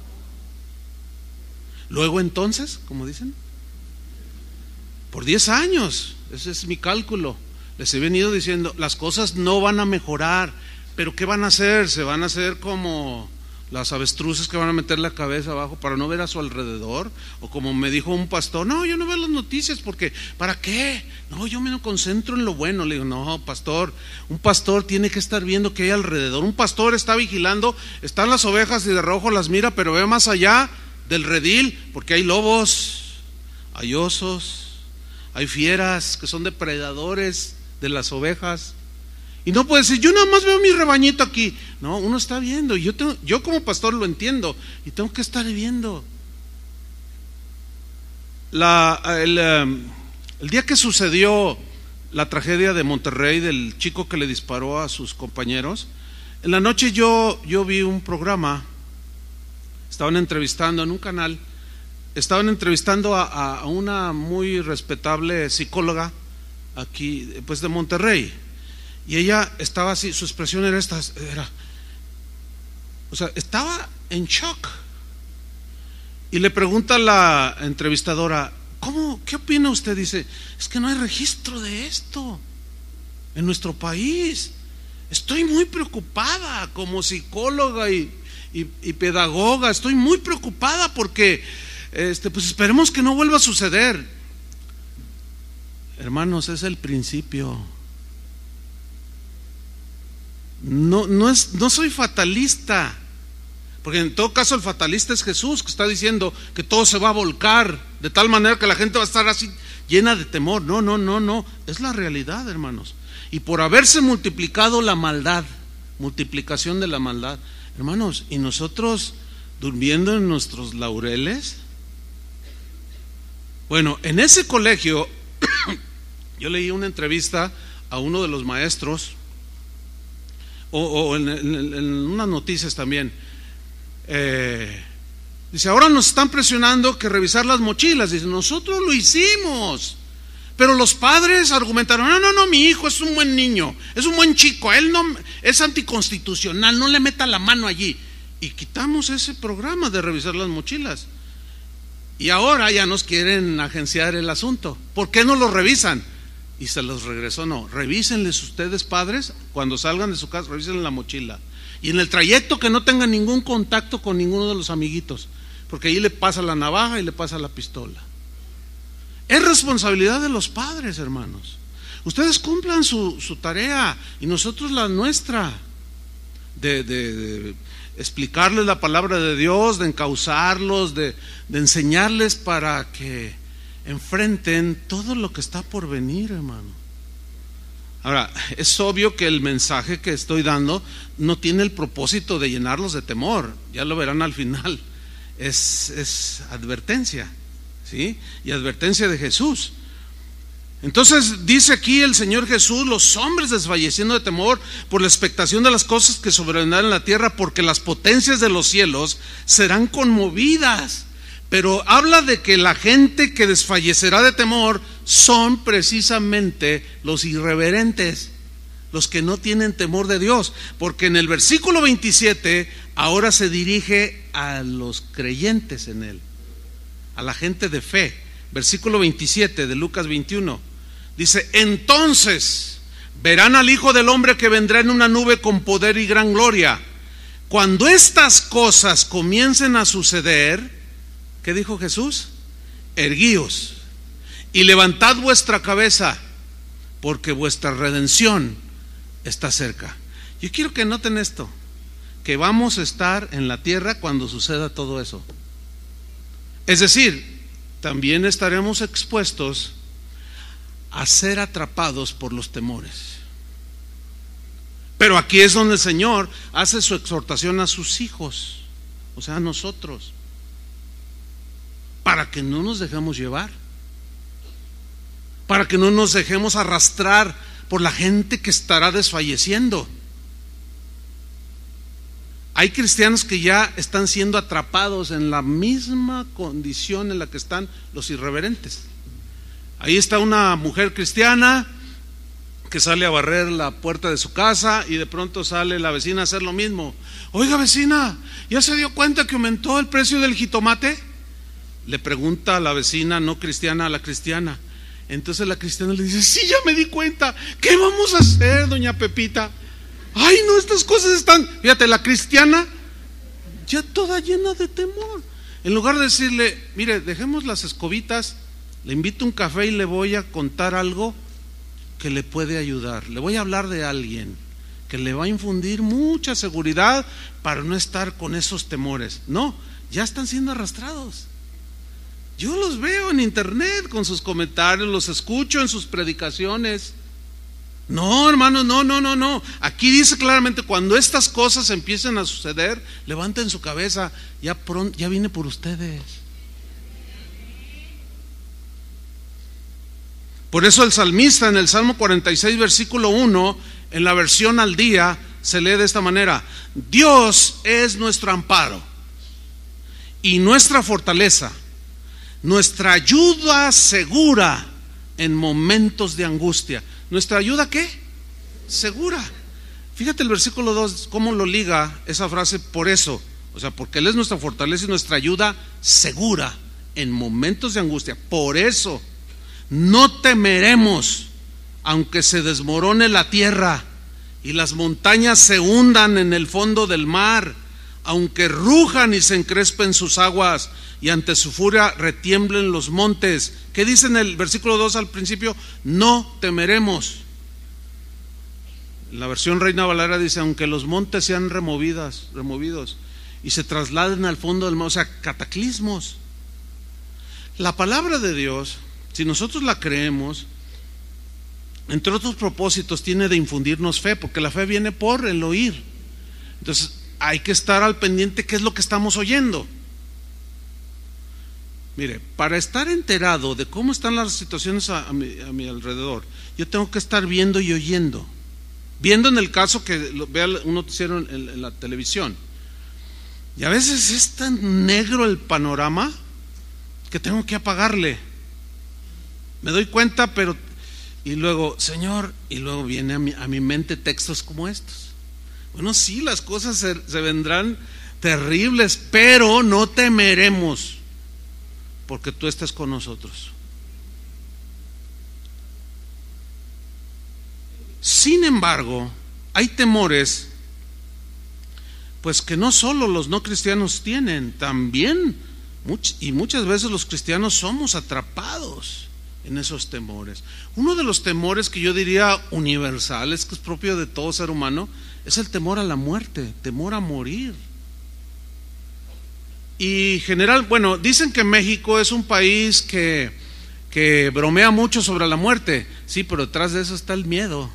Luego entonces, como dicen, por diez años, ese es mi cálculo, les he venido diciendo, las cosas no van a mejorar, pero ¿qué van a hacer? Se van a hacer como las avestruces que van a meter la cabeza abajo para no ver a su alrededor, o como me dijo un pastor, no, yo no veo las noticias porque, ¿para qué? No, yo me concentro en lo bueno. Le digo, no, pastor, un pastor tiene que estar viendo qué hay alrededor. Un pastor está vigilando, están las ovejas y de reojo las mira, pero ve más allá del redil, porque hay lobos, hay osos, hay fieras que son depredadores de las ovejas. Y no puede decir, yo nada más veo mi rebañito aquí. No, uno está viendo, y yo, tengo, yo como pastor lo entiendo, y tengo que estar viendo. La, el, El día que sucedió la tragedia de Monterrey, del chico que le disparó a sus compañeros, en la noche yo, yo vi un programa, estaban entrevistando en un canal, estaban entrevistando a, a una muy respetable psicóloga aquí, pues de Monterrey, y ella estaba así, su expresión era esta, era, o sea, estaba en shock, y le pregunta a la entrevistadora: ¿cómo? ¿Qué opina usted? Dice: es que no hay registro de esto en nuestro país. Estoy muy preocupada como psicóloga y, y, y pedagoga. Estoy muy preocupada porque este, pues esperemos que no vuelva a suceder. Hermanos, es el principio. No, no, es, no soy fatalista, porque en todo caso el fatalista es Jesús, que está diciendo que todo se va a volcar de tal manera que la gente va a estar así llena de temor. No, no, no, no, es la realidad, hermanos. Y por haberse multiplicado la maldad, multiplicación de la maldad, hermanos, y nosotros durmiendo en nuestros laureles. Bueno, en ese colegio yo leí una entrevista a uno de los maestros, o, o en, en, en unas noticias también. Eh, dice: ahora nos están presionando que revisar las mochilas. Dice: nosotros lo hicimos, pero los padres argumentaron: no, no, no, mi hijo es un buen niño, es un buen chico, él no es anticonstitucional, no le meta la mano allí. Y quitamos ese programa de revisar las mochilas, y ahora ya nos quieren agenciar el asunto. ¿Por qué no lo revisan? Y se los regresó. No, revísenles ustedes, padres, cuando salgan de su casa, revisen la mochila. Y en el trayecto que no tengan ningún contacto con ninguno de los amiguitos, porque ahí le pasa la navaja y le pasa la pistola. Es responsabilidad de los padres, hermanos. Ustedes cumplan su, su tarea y nosotros la nuestra, de, de, de explicarles la palabra de Dios, de encauzarlos, de, de enseñarles para que enfrenten todo lo que está por venir, hermano. Ahora, es obvio que el mensaje que estoy dando no tiene el propósito de llenarlos de temor, ya lo verán al final. Es, es advertencia, ¿sí? Y advertencia de Jesús. Entonces dice aquí el Señor Jesús: los hombres desfalleciendo de temor por la expectación de las cosas que sobrevendrán en la tierra, porque las potencias de los cielos serán conmovidas. Pero habla de que la gente que desfallecerá de temor son precisamente los irreverentes, los que no tienen temor de Dios, porque en el versículo veintisiete ahora se dirige a los creyentes en Él, a la gente de fe. Versículo veintisiete de Lucas veintiuno dice: entonces verán al Hijo del Hombre que vendrá en una nube con poder y gran gloria. Cuando estas cosas comiencen a suceder, ¿qué dijo Jesús? Erguíos y levantad vuestra cabeza, porque vuestra redención está cerca. Yo quiero que noten esto, que vamos a estar en la tierra cuando suceda todo eso. Es decir, también estaremos expuestos a ser atrapados por los temores. Pero aquí es donde el Señor hace su exhortación a sus hijos, o sea, a nosotros, para que no nos dejemos llevar, para que no nos dejemos arrastrar por la gente que estará desfalleciendo. Hay cristianos que ya están siendo atrapados en la misma condición en la que están los irreverentes. Ahí está una mujer cristiana que sale a barrer la puerta de su casa y de pronto sale la vecina a hacer lo mismo. Oiga, vecina, ¿ya se dio cuenta que aumentó el precio del jitomate? Le pregunta a la vecina no cristiana a la cristiana. Entonces la cristiana le dice: sí, ya me di cuenta. ¿Qué vamos a hacer, doña Pepita? Ay, no, estas cosas están... Fíjate, la cristiana ya toda llena de temor. En lugar de decirle: mire, dejemos las escobitas, le invito un café y le voy a contar algo que le puede ayudar. Le voy a hablar de alguien que le va a infundir mucha seguridad para no estar con esos temores. No, ya están siendo arrastrados. Yo los veo en internet con sus comentarios, los escucho en sus predicaciones. No, hermanos, no, no, no, no. Aquí dice claramente: cuando estas cosas empiecen a suceder, levanten su cabeza, ya pronto, ya vine por ustedes. Por eso el salmista en el Salmo cuarenta y seis, versículo uno, en la versión al día, se lee de esta manera: Dios es nuestro amparo y nuestra fortaleza, nuestra ayuda segura en momentos de angustia. ¿Nuestra ayuda qué? Segura. Fíjate el versículo dos, cómo lo liga esa frase, por eso. O sea, porque Él es nuestra fortaleza y nuestra ayuda segura en momentos de angustia. Por eso no temeremos, aunque se desmorone la tierra y las montañas se hundan en el fondo del mar, aunque rujan y se encrespen sus aguas y ante su furia retiemblen los montes. ¿Qué dice en el versículo dos al principio? No temeremos. La versión Reina Valera dice: aunque los montes sean removidas, removidos y se trasladen al fondo del mar, o sea, cataclismos. La palabra de Dios, si nosotros la creemos, entre otros propósitos, tiene de infundirnos fe, porque la fe viene por el oír. Entonces hay que estar al pendiente qué es lo que estamos oyendo. Mire, para estar enterado de cómo están las situaciones a, a, mi, a mi alrededor, yo tengo que estar viendo y oyendo. Viendo en el caso que lo, vea un noticiero en, en, en la televisión, y a veces es tan negro el panorama que tengo que apagarle. Me doy cuenta, pero y luego, Señor, y luego viene a mi, a mi mente textos como estos. Bueno, sí, las cosas se, se vendrán terribles, pero no temeremos, porque tú estás con nosotros. Sin embargo, hay temores, pues que no solo los no cristianos tienen, también much, y muchas veces los cristianos somos atrapados en esos temores. Uno de los temores que yo diría universales, que es propio de todo ser humano, es el temor a la muerte, temor a morir. Y general, bueno, dicen que México es un país que, que bromea mucho sobre la muerte, sí, pero detrás de eso está el miedo.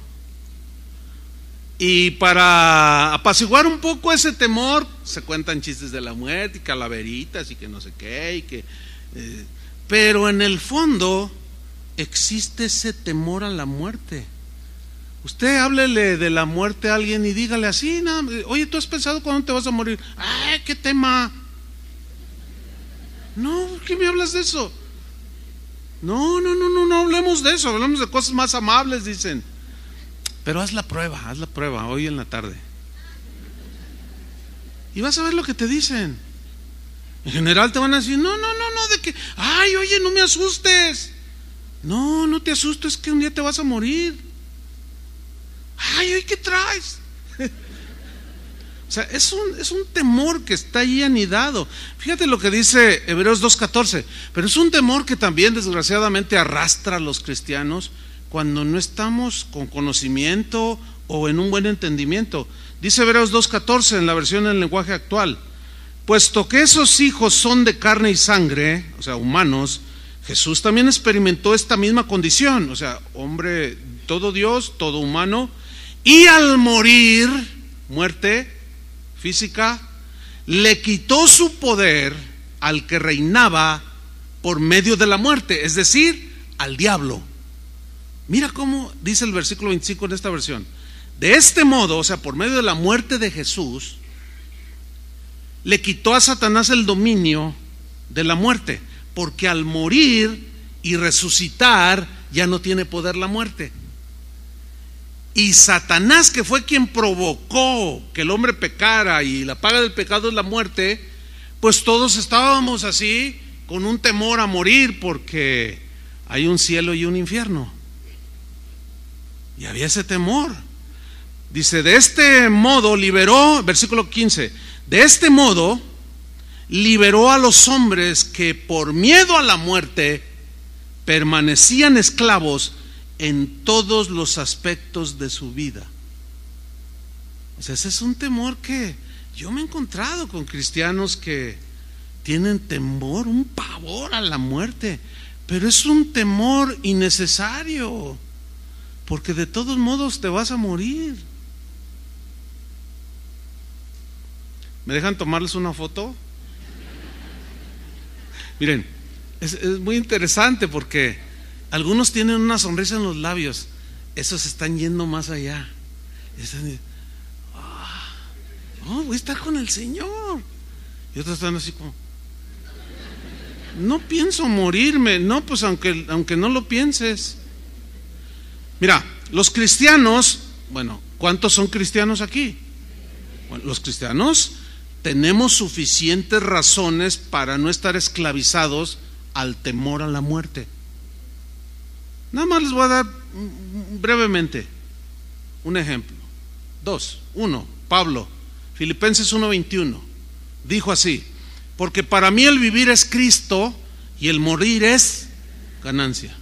Y para apaciguar un poco ese temor, se cuentan chistes de la muerte y calaveritas y que no sé qué, y que, eh, pero en el fondo existe ese temor a la muerte. Usted háblele de la muerte a alguien y dígale así, no, oye, ¿tú has pensado cuándo te vas a morir? ¡Ay, qué tema! No, ¿por qué me hablas de eso? No, no, no, no, no hablemos de eso, hablemos de cosas más amables, dicen. Pero haz la prueba, haz la prueba hoy en la tarde. Y vas a ver lo que te dicen. En general te van a decir, no, no, no, no, de que, ay, oye, no me asustes. No, no te asustes, que un día te vas a morir. Ay, oye, ¿qué traes? O sea, es un, es un temor que está ahí anidado. Fíjate lo que dice Hebreos dos catorce. Pero es un temor que también desgraciadamente arrastra a los cristianos cuando no estamos con conocimiento o en un buen entendimiento. Dice Hebreos dos catorce en la versión en lenguaje actual: puesto que esos hijos son de carne y sangre, o sea, humanos, Jesús también experimentó esta misma condición, o sea, hombre, todo Dios, todo humano, y al morir, muerte física, le quitó su poder al que reinaba por medio de la muerte, es decir, al diablo. Mira cómo dice el versículo veinticinco en esta versión: de este modo, o sea, por medio de la muerte de Jesús, le quitó a Satanás el dominio de la muerte, porque al morir y resucitar ya no tiene poder la muerte. Y Satanás, que fue quien provocó que el hombre pecara y la paga del pecado es la muerte, pues todos estábamos así con un temor a morir, porque hay un cielo y un infierno. Y había ese temor. Dice, de este modo liberó, versículo quince, de este modo liberó a los hombres que por miedo a la muerte permanecían esclavos en todos los aspectos de su vida. O sea, ese es un temor que yo me he encontrado con cristianos que tienen temor, un pavor a la muerte, pero es un temor innecesario, porque de todos modos te vas a morir. ¿Me dejan tomarles una foto? Miren, es, es muy interesante porque Algunos tienen una sonrisa en los labios, esos están yendo más allá. Están, oh, voy a estar con el Señor. Y otros están así como, no pienso morirme. No, pues aunque, aunque no lo pienses. Mira, los cristianos, bueno, ¿cuántos son cristianos aquí? Bueno, los cristianos tenemos suficientes razones para no estar esclavizados al temor a la muerte. Nada más les voy a dar brevemente un ejemplo. Dos, uno, Pablo, Filipenses uno veintiuno, dijo así: porque para mí el vivir es Cristo y el morir es ganancia.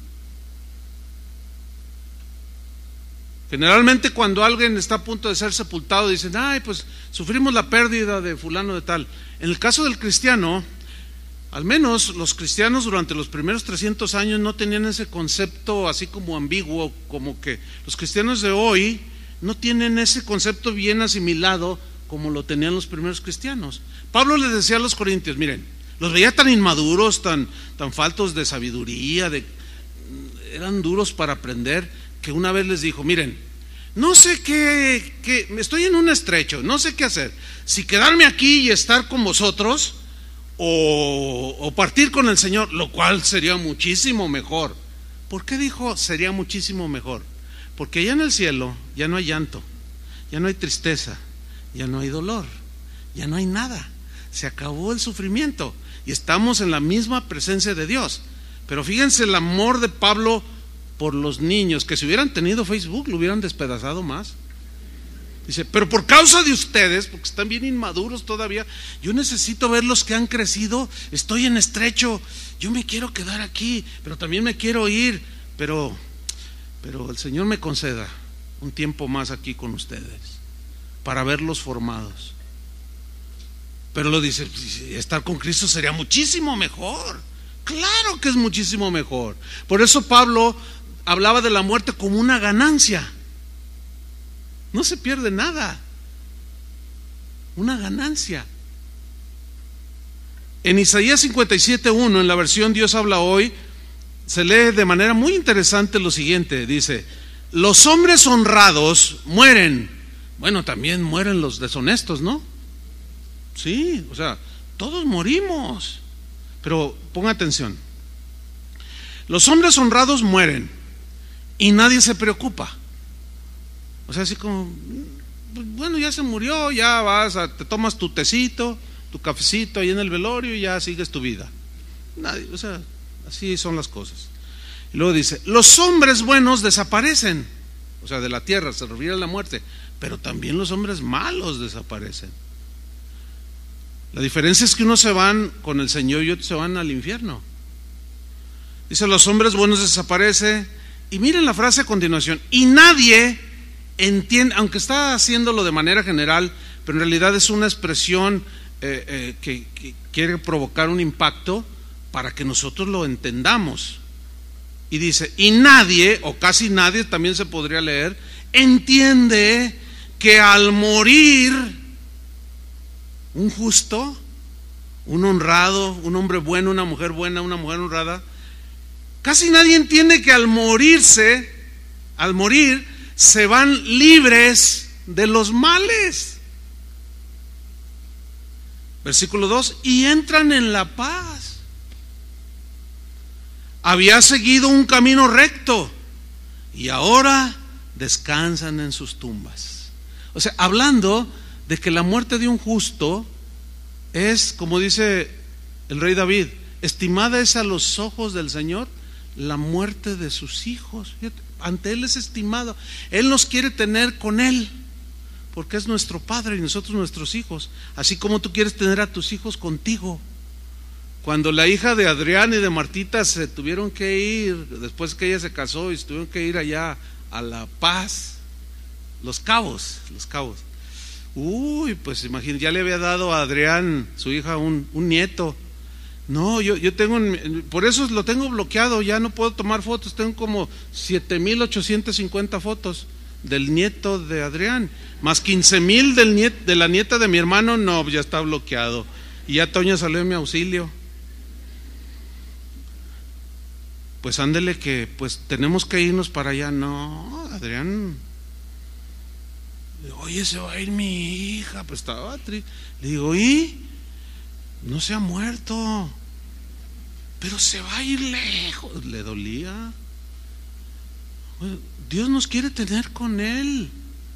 Generalmente cuando alguien está a punto de ser sepultado dicen, ay, pues sufrimos la pérdida de fulano de tal. En el caso del cristiano, al menos los cristianos durante los primeros trescientos años no tenían ese concepto así como ambiguo, como que los cristianos de hoy no tienen ese concepto bien asimilado como lo tenían los primeros cristianos. Pablo les decía a los corintios, miren, los veía tan inmaduros, tan, tan faltos de sabiduría, de, eran duros para aprender, que una vez les dijo, miren, no sé qué, qué, estoy en un estrecho, no sé qué hacer, si quedarme aquí y estar con vosotros o, o partir con el Señor, lo cual sería muchísimo mejor. ¿Por qué dijo sería muchísimo mejor? Porque allá en el cielo ya no hay llanto, ya no hay tristeza, ya no hay dolor, ya no hay nada, se acabó el sufrimiento y estamos en la misma presencia de Dios. Pero fíjense el amor de Pablo por los niños, que si hubieran tenido Facebook lo hubieran despedazado más. Dice, pero por causa de ustedes, porque están bien inmaduros todavía, yo necesito ver los que han crecido, estoy en estrecho, yo me quiero quedar aquí, pero también me quiero ir, pero, pero el Señor me conceda un tiempo más aquí con ustedes, para verlos formados. Pero lo dice, estar con Cristo sería muchísimo mejor. Claro que es muchísimo mejor. Por eso Pablo hablaba de la muerte como una ganancia. No se pierde nada. Una ganancia. En Isaías cincuenta y siete uno, en la versión Dios habla hoy, se lee de manera muy interesante lo siguiente, dice, los hombres honrados mueren. Bueno, también mueren los deshonestos, ¿no? Sí, o sea, todos morimos. Pero ponga atención. Los hombres honrados mueren y nadie se preocupa. O sea, así como, bueno, ya se murió, ya vas, a, te tomas tu tecito, tu cafecito ahí en el velorio y ya sigues tu vida. Nadie, o sea, así son las cosas. Y luego dice, los hombres buenos desaparecen, o sea, de la tierra, se refiere a la muerte, pero también los hombres malos desaparecen. La diferencia es que unos se van con el Señor y otros se van al infierno. Dice, los hombres buenos desaparecen. Y miren la frase a continuación, y nadie entiende, aunque está haciéndolo de manera general, pero en realidad es una expresión eh, eh, que, que quiere provocar un impacto para que nosotros lo entendamos. Y dice, y nadie, o casi nadie también se podría leer, entiende que al morir un justo, un honrado, un hombre bueno, una mujer buena, una mujer honrada, casi nadie entiende que al morirse, al morir, se van libres de los males. Versículo dos, y entran en la paz. Había seguido un camino recto y ahora descansan en sus tumbas. O sea, hablando de que la muerte de un justo es, como dice el rey David, estimada es a los ojos del Señor la muerte de sus hijos. Ante Él es estimado. Él nos quiere tener con Él, porque es nuestro Padre y nosotros nuestros hijos, así como tú quieres tener a tus hijos contigo. Cuando la hija de Adrián y de Martita se tuvieron que ir, después que ella se casó y se tuvieron que ir allá a La Paz, Los Cabos, Los Cabos, uy, pues imagínate, ya le había dado a Adrián, su hija, un, un nieto. No, yo, yo tengo, por eso lo tengo bloqueado, ya no puedo tomar fotos, tengo como siete mil ochocientas cincuenta fotos del nieto de Adrián, más quince mil del niet, de la nieta de mi hermano, no, ya está bloqueado. Y ya Toña salió en mi auxilio. pues ándele que pues tenemos que irnos para allá. No, Adrián, oye, se va a ir mi hija. Pues estaba triste. Le digo, ¿y? No se ha muerto, pero se va a ir lejos. Le dolía. Dios nos quiere tener con Él.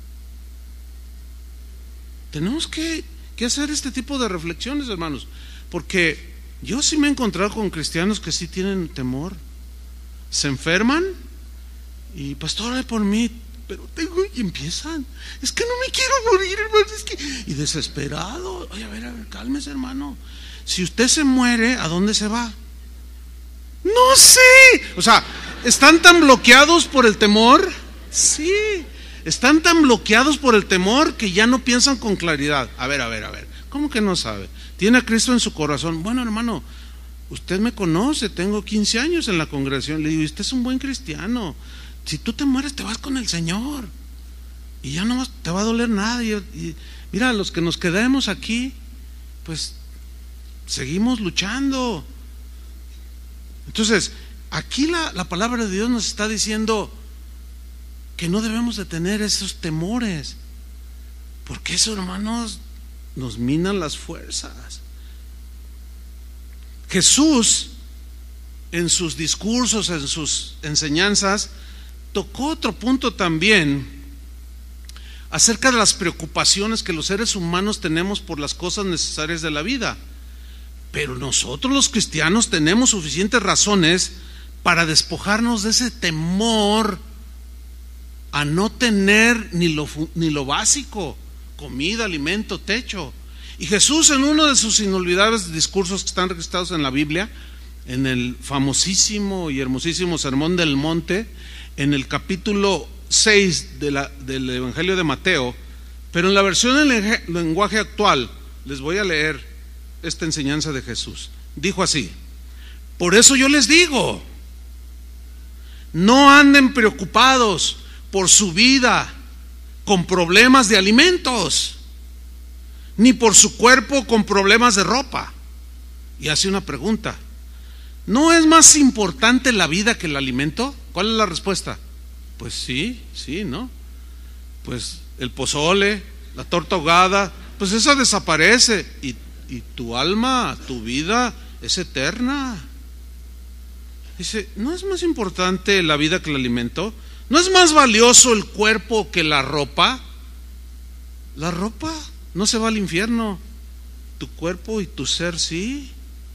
Tenemos que, que hacer este tipo de reflexiones, hermanos, porque yo sí me he encontrado con cristianos que sí tienen temor. Se enferman y pastor, ore por mí, pero tengo, y empiezan, es que no me quiero morir, hermano, es que, y desesperado. Oye, a ver, a ver, cálmese, hermano. Si usted se muere, ¿a dónde se va? No sé. O sea, ¿están tan bloqueados por el temor? Sí. Están tan bloqueados por el temor que ya no piensan con claridad. A ver, a ver, a ver, ¿cómo que no sabe? ¿Tiene a Cristo en su corazón? Bueno, hermano, usted me conoce, tengo quince años en la congregación. Le digo, usted es un buen cristiano. Si tú te mueres, te vas con el Señor y ya no te va a doler nada. Y, y mira, los que nos quedemos aquí, pues seguimos luchando. Entonces, aquí la, la palabra de Dios nos está diciendo que no debemos de tener esos temores, porque eso, hermanos, nos minan las fuerzas. Jesús, en sus discursos, en sus enseñanzas, tocó otro punto también acerca de las preocupaciones que los seres humanos tenemos por las cosas necesarias de la vida. Pero nosotros los cristianos tenemos suficientes razones para despojarnos de ese temor a no tener ni lo, ni lo básico, comida, alimento, techo. Y Jesús, en uno de sus inolvidables discursos que están registrados en la Biblia, en el famosísimo y hermosísimo Sermón del Monte, en el capítulo seis de la, del Evangelio de Mateo, pero en la versión en lenguaje actual, les voy a leer esta enseñanza de Jesús. Dijo así: por eso yo les digo, no anden preocupados por su vida con problemas de alimentos, ni por su cuerpo con problemas de ropa. Y hace una pregunta: ¿no es más importante la vida que el alimento? ¿Cuál es la respuesta? Pues sí, sí, ¿no? Pues el pozole, la torta ahogada, pues eso desaparece, y, y tu alma, tu vida es eterna. Dice, ¿no es más importante la vida que el alimento? ¿No es más valioso el cuerpo que la ropa? La ropa no se va al infierno, tu cuerpo y tu ser sí.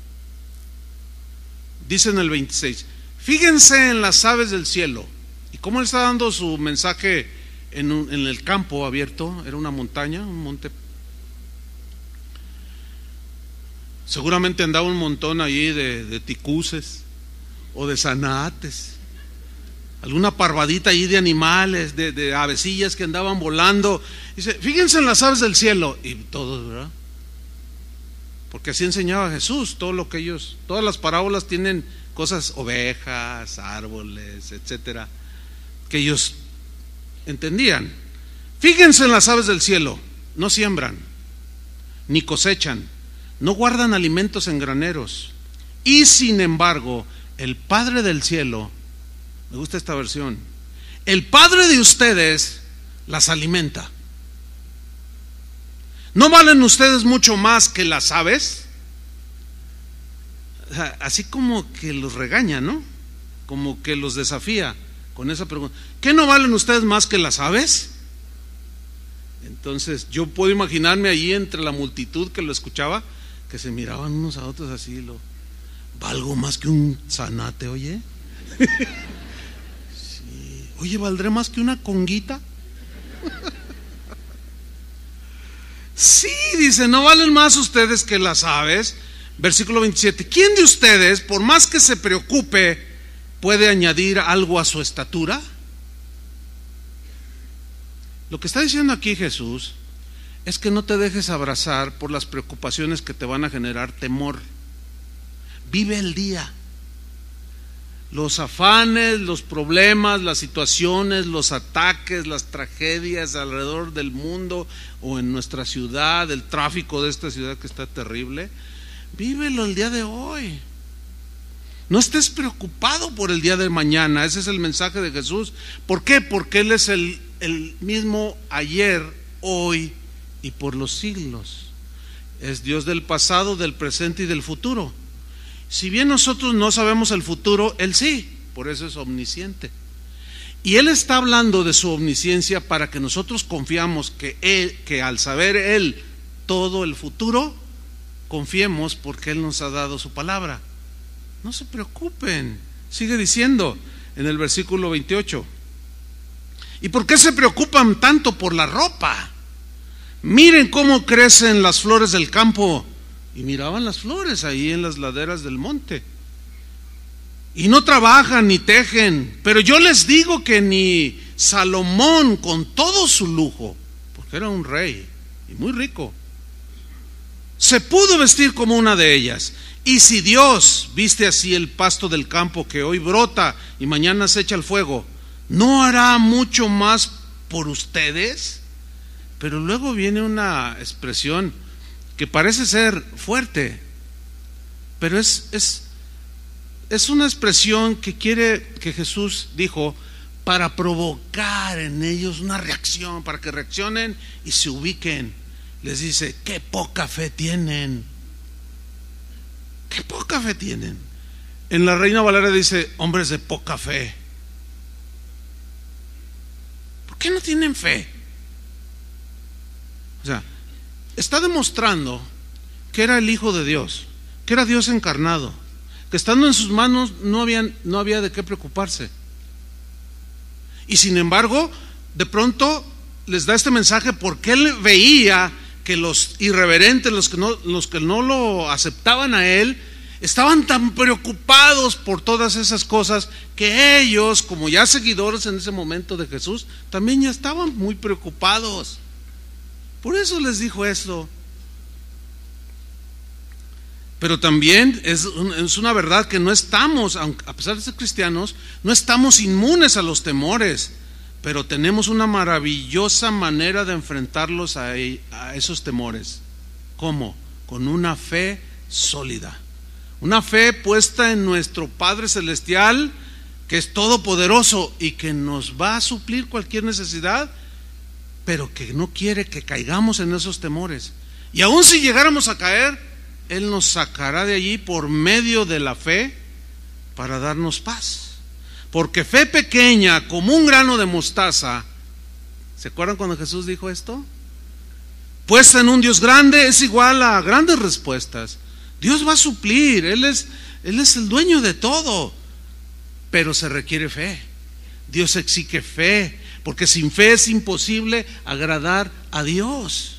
Dice en el veintiséis, fíjense en las aves del cielo. ¿Y cómo le está dando su mensaje en, un, en el campo abierto? Era una montaña, un monte. Seguramente andaba un montón allí de, de ticuces o de zanates, alguna parvadita allí de animales, de, de avecillas que andaban volando. Dice, fíjense en las aves del cielo. Y todos, ¿verdad? Porque así enseñaba Jesús, todo lo que ellos, todas las parábolas tienen cosas, ovejas, árboles, etcétera, que ellos entendían. Fíjense en las aves del cielo, no siembran, ni cosechan, no guardan alimentos en graneros, y sin embargo, el Padre del cielo, me gusta esta versión, el Padre de ustedes las alimenta. ¿No valen ustedes mucho más que las aves? O sea, así como que los regaña, ¿no? Como que los desafía con esa pregunta. ¿Qué no valen ustedes más que las aves? Entonces yo puedo imaginarme allí entre la multitud que lo escuchaba, que se miraban unos a otros así, lo, ¿valgo más que un zanate, oye? Sí. Oye, ¿valdré más que una conguita? Sí, dice, ¿no valen más ustedes que las aves? Versículo veintisiete, ¿quién de ustedes, por más que se preocupe, puede añadir algo a su estatura? Lo que está diciendo aquí Jesús es que no te dejes abrazar por las preocupaciones que te van a generar temor. Vive el día. Los afanes, los problemas, las situaciones, los ataques, las tragedias alrededor del mundo o en nuestra ciudad, el tráfico de esta ciudad que está terrible, vívelo el día de hoy. No estés preocupado por el día de mañana. Ese es el mensaje de Jesús. ¿Por qué? Porque Él es el, el mismo ayer, hoy y por los siglos. Es Dios del pasado, del presente y del futuro. Si bien nosotros no sabemos el futuro, Él sí, por eso es omnisciente. Y Él está hablando de su omnisciencia para que nosotros confiamos que Él, que al saber Él todo el futuro, confiemos porque Él nos ha dado su palabra. No se preocupen. Sigue diciendo en el versículo veintiocho. ¿Y por qué se preocupan tanto por la ropa? Miren cómo crecen las flores del campo. Y miraban las flores ahí en las laderas del monte. Y no trabajan ni tejen. Pero yo les digo que ni Salomón, con todo su lujo, porque era un rey y muy rico, se pudo vestir como una de ellas. Y si Dios viste así el pasto del campo, que hoy brota y mañana se echa al fuego, ¿no hará mucho más por ustedes? Pero luego viene una expresión que parece ser fuerte, pero es, es, es una expresión que quiere, que Jesús dijo, para provocar en ellos una reacción, para que reaccionen y se ubiquen. Les dice, qué poca fe tienen, qué poca fe tienen. En la Reina Valera dice, hombres de poca fe. ¿Por qué no tienen fe? O sea, está demostrando que era el Hijo de Dios, que era Dios encarnado, que estando en sus manos no había, no había de qué preocuparse. Y sin embargo, de pronto les da este mensaje porque Él veía que los irreverentes, los que no, los que no lo aceptaban a Él, estaban tan preocupados por todas esas cosas que ellos, como ya seguidores en ese momento de Jesús, también ya estaban muy preocupados. Por eso les dijo esto. Pero también es, es una verdad que no estamos, a pesar de ser cristianos, no estamos inmunes a los temores, pero tenemos una maravillosa manera de enfrentarlos a, a esos temores. ¿Cómo? Con una fe sólida, una fe puesta en nuestro Padre Celestial, que es todopoderoso y que nos va a suplir cualquier necesidad, pero que no quiere que caigamos en esos temores. Y aun si llegáramos a caer, Él nos sacará de allí por medio de la fe para darnos paz. Porque fe pequeña como un grano de mostaza, ¿se acuerdan cuando Jesús dijo esto? Puesta en un Dios grande es igual a grandes respuestas. Dios va a suplir, Él es, Él es el dueño de todo, pero se requiere fe. Dios exige fe, porque sin fe es imposible agradar a Dios.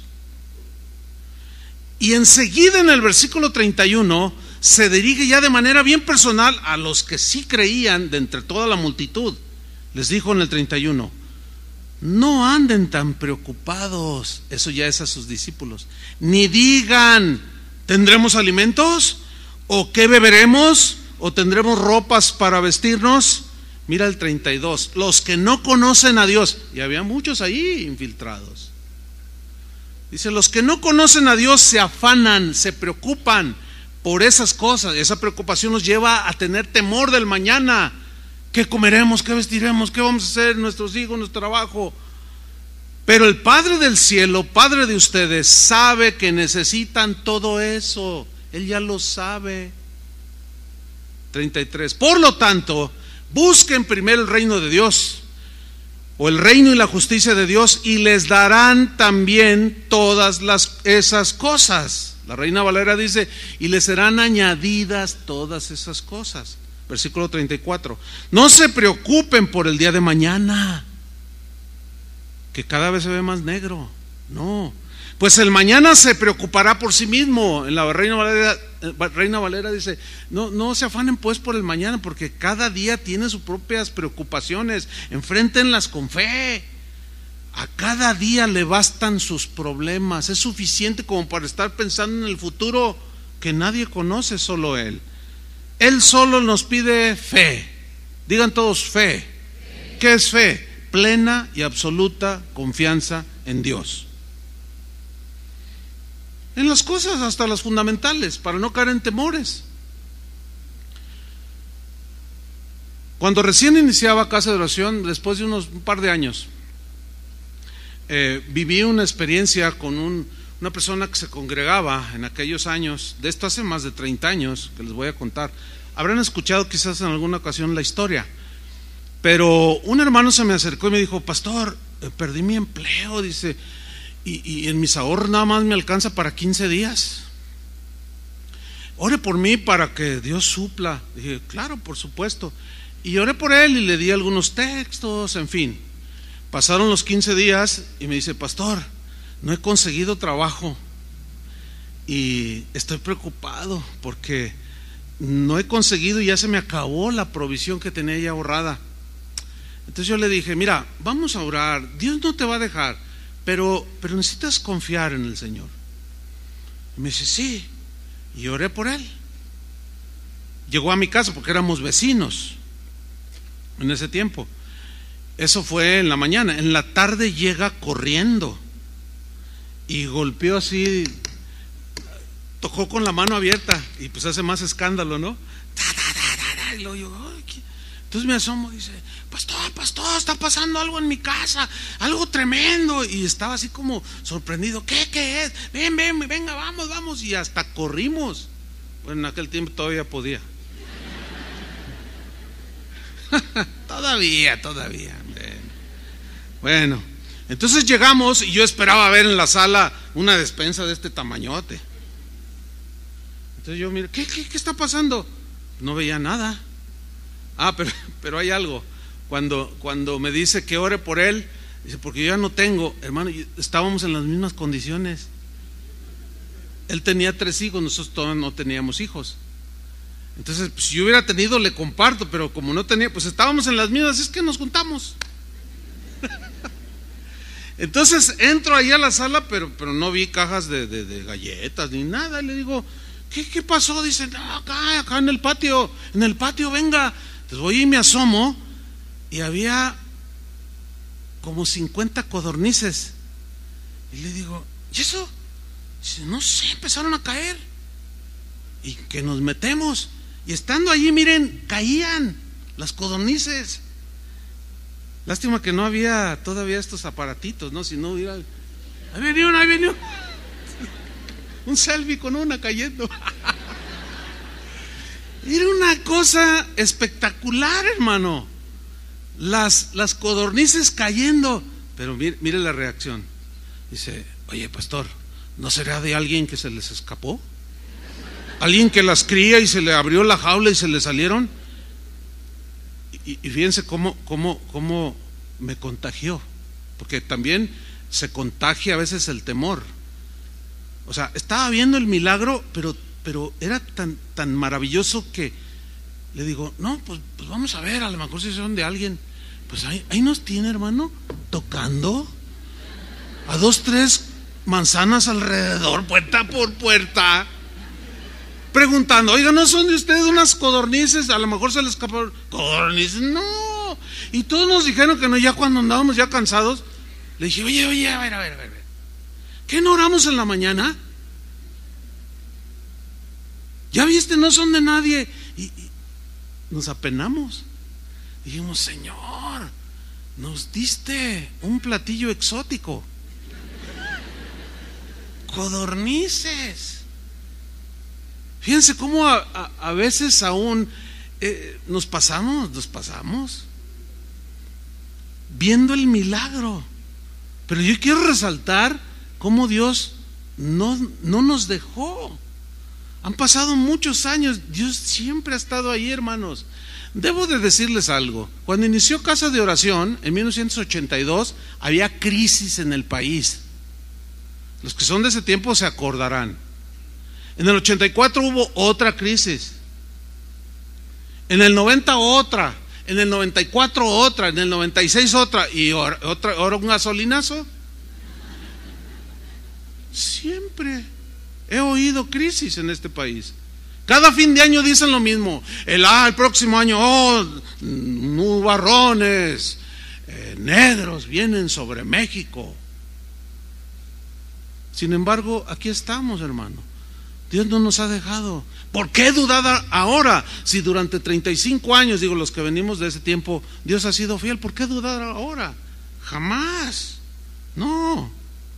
Y enseguida en el versículo treinta y uno se dirige ya de manera bien personal a los que sí creían de entre toda la multitud. Les dijo en el treinta y uno, no anden tan preocupados, eso ya es a sus discípulos, ni digan, ¿tendremos alimentos? ¿O qué beberemos? ¿O tendremos ropas para vestirnos? Mira el treinta y dos, los que no conocen a Dios, y había muchos ahí infiltrados. Dice, los que no conocen a Dios se afanan, se preocupan por esas cosas. Esa preocupación nos lleva a tener temor del mañana. ¿Qué comeremos? ¿Qué vestiremos? ¿Qué vamos a hacer? Nuestros hijos, nuestro trabajo. Pero el Padre del cielo, Padre de ustedes, sabe que necesitan todo eso. Él ya lo sabe. treinta y tres, por lo tanto, busquen primero el reino de Dios, o el reino y la justicia de Dios, y les darán también todas las, esas cosas. La Reina Valera dice, y les serán añadidas todas esas cosas. Versículo treinta y cuatro, no se preocupen por el día de mañana, que cada vez se ve más negro. No, pues el mañana se preocupará por sí mismo. En la Reina Valera, Reina Valera dice, no, no se afanen pues por el mañana, porque cada día tiene sus propias preocupaciones. Enfréntenlas con fe. A cada día le bastan sus problemas. Es suficiente como para estar pensando en el futuro que nadie conoce, solo Él. Él solo nos pide fe. Digan todos fe. ¿Qué es fe? Plena y absoluta confianza en Dios. En las cosas hasta las fundamentales, para no caer en temores. Cuando recién iniciaba Casa de Oración, después de unos un par de años, eh, viví una experiencia con un, una persona que se congregaba en aquellos años, de esto hace más de treinta años, que les voy a contar. Habrán escuchado quizás en alguna ocasión la historia, pero un hermano se me acercó y me dijo: pastor, eh, perdí mi empleo, dice, y, y en mis ahorros nada más me alcanza para quince días. Ore por mí para que Dios supla. Dije: claro, por supuesto. Y oré por él y le di algunos textos, en fin. Pasaron los quince días y me dice: pastor, no he conseguido trabajo y estoy preocupado porque no he conseguido y ya se me acabó la provisión que tenía ya ahorrada. Entonces yo le dije: mira, vamos a orar, Dios no te va a dejar, pero, pero necesitas confiar en el Señor. Y me dice: sí. Y oré por él. Llegó a mi casa porque éramos vecinos en ese tiempo. Eso fue en la mañana. En la tarde llega corriendo y golpeó así, tocó con la mano abierta y pues hace más escándalo, ¿no? Y luego yo, entonces me asomo y dice: pastor, pastor, está pasando algo en mi casa, algo tremendo. Y estaba así como sorprendido. ¿Qué, qué es? Ven, ven, venga, vamos, vamos. Y hasta corrimos. Bueno, en aquel tiempo todavía podía. todavía, todavía. Bueno, entonces llegamos y yo esperaba ver en la sala una despensa de este tamañote. Entonces yo miro, ¿qué, qué, qué está pasando? No veía nada. Ah, pero, pero hay algo. Cuando, cuando me dice que ore por él, dice: porque yo ya no tengo, hermano, estábamos en las mismas condiciones. Él tenía tres hijos, nosotros todavía no teníamos hijos. Entonces, pues, si yo hubiera tenido, le comparto, pero como no tenía, pues estábamos en las mismas, es que nos juntamos. Entonces entro ahí a la sala, pero, pero no vi cajas de, de, de galletas ni nada. Y le digo: ¿qué, qué pasó? Dice: no, acá, acá en el patio, en el patio, venga. Entonces voy y me asomo y había como cincuenta codornices. Y le digo: ¿y eso? Dice: no sé, empezaron a caer. Y que nos metemos. Y estando allí, miren, caían las codornices. Lástima que no había todavía estos aparatitos, ¿no? Si no hubiera... Ahí venía una, ahí venía un selfie con una cayendo. Era una cosa espectacular, hermano. Las, las codornices cayendo. Pero mire, mire la reacción. Dice: oye, pastor, ¿no será de alguien que se les escapó? ¿Alguien que las cría y se le abrió la jaula y se le salieron? Y, y fíjense cómo, cómo, cómo me contagió. Porque también se contagia a veces el temor. O sea, estaba viendo el milagro, pero, pero era tan, tan maravilloso que le digo: no, pues, pues vamos a ver, a lo mejor si son de alguien. Pues ahí, ahí nos tiene, hermano, tocando a dos, tres manzanas alrededor, puerta por puerta, preguntando: oiga, ¿no son de ustedes unas codornices? A lo mejor se les escaparon. Codornices, no. Y todos nos dijeron que no. Ya cuando andábamos ya cansados, le dije: oye, oye, a ver, a ver, a ver, ¿qué no oramos en la mañana? Ya viste, no son de nadie. Y, y nos apenamos. Dijimos: Señor, nos diste un platillo exótico. Codornices. Fíjense cómo a, a, a veces aún eh, nos pasamos, nos pasamos viendo el milagro. Pero yo quiero resaltar cómo Dios no, no nos dejó. Han pasado muchos años, Dios siempre ha estado ahí, hermanos. Debo de decirles algo. Cuando inició Casa de Oración en mil novecientos ochenta y dos, había crisis en el país. Los que son de ese tiempo se acordarán. En el ochenta y cuatro hubo otra crisis. En el noventa otra. En el noventa y cuatro otra. En el noventa y seis otra. Y ahora, otra, ahora un gasolinazo. Siempre he oído crisis en este país. Cada fin de año dicen lo mismo. El, ah, el próximo año, oh, nubarrones, eh, negros vienen sobre México. Sin embargo, aquí estamos, hermano, Dios no nos ha dejado. ¿Por qué dudar ahora? Si durante treinta y cinco años, digo, los que venimos de ese tiempo, Dios ha sido fiel, ¿por qué dudar ahora? Jamás. No.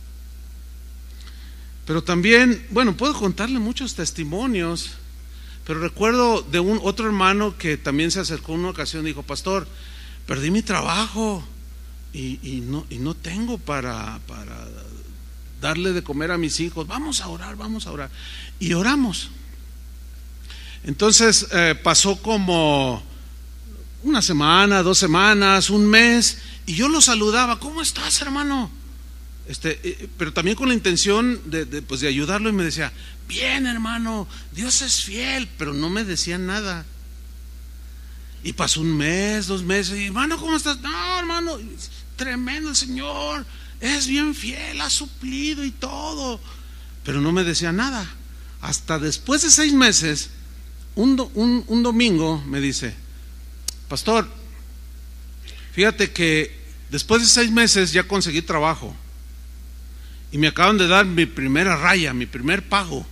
Pero también, bueno, puedo contarle muchos testimonios, pero recuerdo de un otro hermano que también se acercó en una ocasión y dijo: pastor, perdí mi trabajo y, y, no, y no tengo para, para darle de comer a mis hijos. Vamos a orar, vamos a orar. Y oramos. Entonces eh, pasó como una semana, dos semanas, un mes, y yo lo saludaba: ¿cómo estás, hermano? Este, eh, pero también con la intención de, de, pues de ayudarlo, y me decía: bien, hermano, Dios es fiel, pero no me decía nada. Y pasó un mes, dos meses, y hermano, ¿cómo estás? No, hermano, tremendo el Señor, es bien fiel, ha suplido y todo, pero no me decía nada. Hasta después de seis meses, un, do, un, un domingo me dice: pastor, fíjate que después de seis meses ya conseguí trabajo y me acaban de dar mi primera raya, mi primer pago.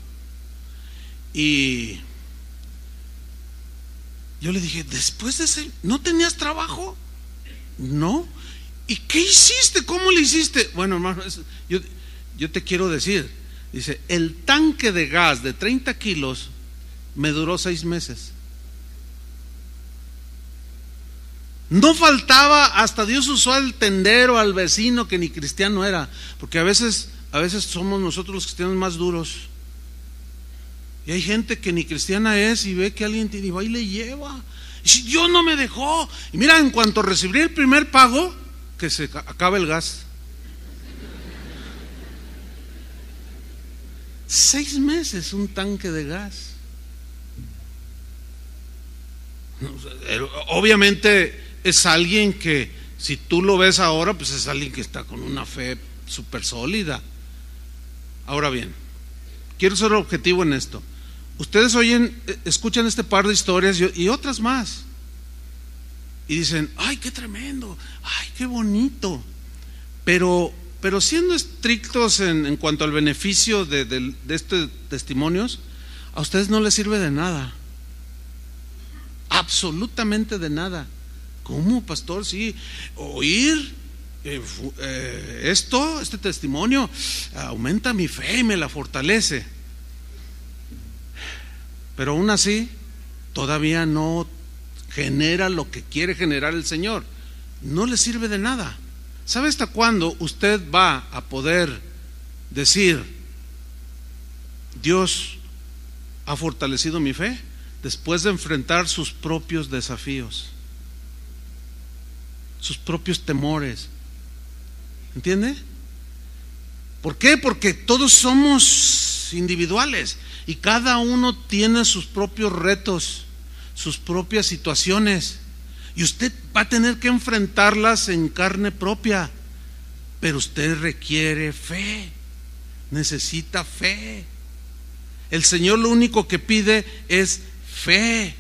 Y yo le dije: después de ese, ¿no tenías trabajo? No. ¿Y qué hiciste? ¿Cómo le hiciste? Bueno, hermano, yo, yo te quiero decir, dice, el tanque de gas de treinta kilos me duró seis meses. No faltaba, hasta Dios usó al tendero, al vecino que ni cristiano era, porque a veces, a veces somos nosotros los cristianos más duros. Y hay gente que ni cristiana es y ve que alguien tiene y va y le lleva. Y si Dios no me dejó. Y mira, en cuanto recibí el primer pago, que se acaba el gas. Seis meses un tanque de gas. Obviamente es alguien que, si tú lo ves ahora, pues es alguien que está con una fe súper sólida. Ahora bien, quiero ser objetivo en esto. Ustedes oyen, escuchan este par de historias y, y otras más, y dicen: ay, qué tremendo, ay, qué bonito. Pero, pero siendo estrictos en, en cuanto al beneficio de, de, de estos testimonios, a ustedes no les sirve de nada. Absolutamente de nada. ¿Cómo, pastor? Sí, oír eh, eh, esto, este testimonio aumenta mi fe y me la fortalece. Pero aún así, todavía no genera lo que quiere generar el Señor. No le sirve de nada. ¿Sabe hasta cuándo usted va a poder decir: Dios ha fortalecido mi fe? Después de enfrentar sus propios desafíos, sus propios temores. ¿Entiende? ¿Por qué? Porque todos somos individuales y cada uno tiene sus propios retos, sus propias situaciones, y usted va a tener que enfrentarlas en carne propia. Pero usted requiere fe, necesita fe. El Señor lo único que pide es fe.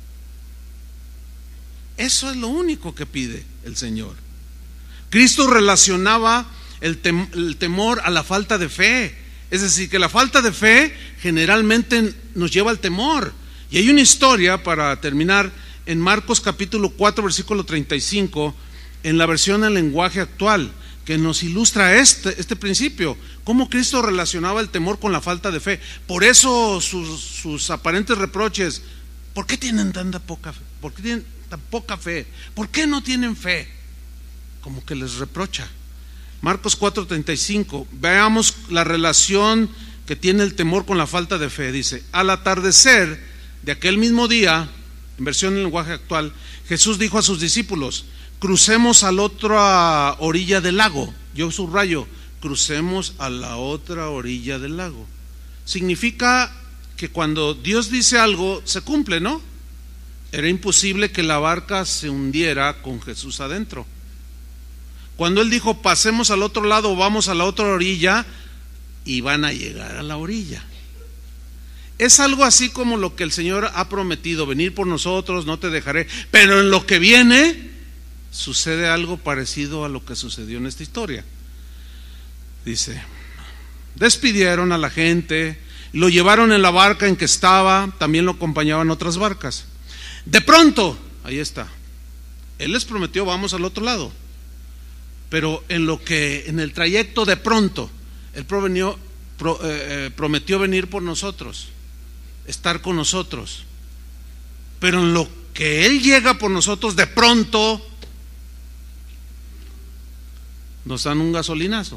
Eso es lo único que pide el Señor. Cristo relacionaba el, tem- el temor a la falta de fe. Es decir, que la falta de fe generalmente nos lleva al temor. Y hay una historia, para terminar, en Marcos capítulo cuatro, versículo treinta y cinco, en la versión en lenguaje actual, que nos ilustra este, este principio, cómo Cristo relacionaba el temor con la falta de fe. Por eso sus, sus aparentes reproches: ¿por qué tienen tanta poca fe? ¿Por qué tienen tan poca fe? ¿Por qué no tienen fe? Como que les reprocha. Marcos cuatro treinta y cinco, veamos la relación que tiene el temor con la falta de fe. Dice: al atardecer de aquel mismo día, en versión en lenguaje actual, Jesús dijo a sus discípulos: crucemos a la otra orilla del lago. Yo subrayo: crucemos a la otra orilla del lago. Significa que cuando Dios dice algo, se cumple, ¿no? Era imposible que la barca se hundiera con Jesús adentro. Cuando Él dijo: pasemos al otro lado, vamos a la otra orilla, iban a llegar a la orilla. Es algo así como lo que el Señor ha prometido: venir por nosotros, no te dejaré. Pero en lo que viene sucede algo parecido a lo que sucedió en esta historia. Dice: despidieron a la gente, Lo llevaron en la barca en que estaba, también lo acompañaban otras barcas. De pronto, ahí está, Él les prometió, vamos al otro lado. Pero en lo que, en el trayecto de pronto, Él provenió, pro, eh, prometió venir por nosotros, estar con nosotros. Pero en lo que Él llega por nosotros, de pronto, nos dan un gasolinazo.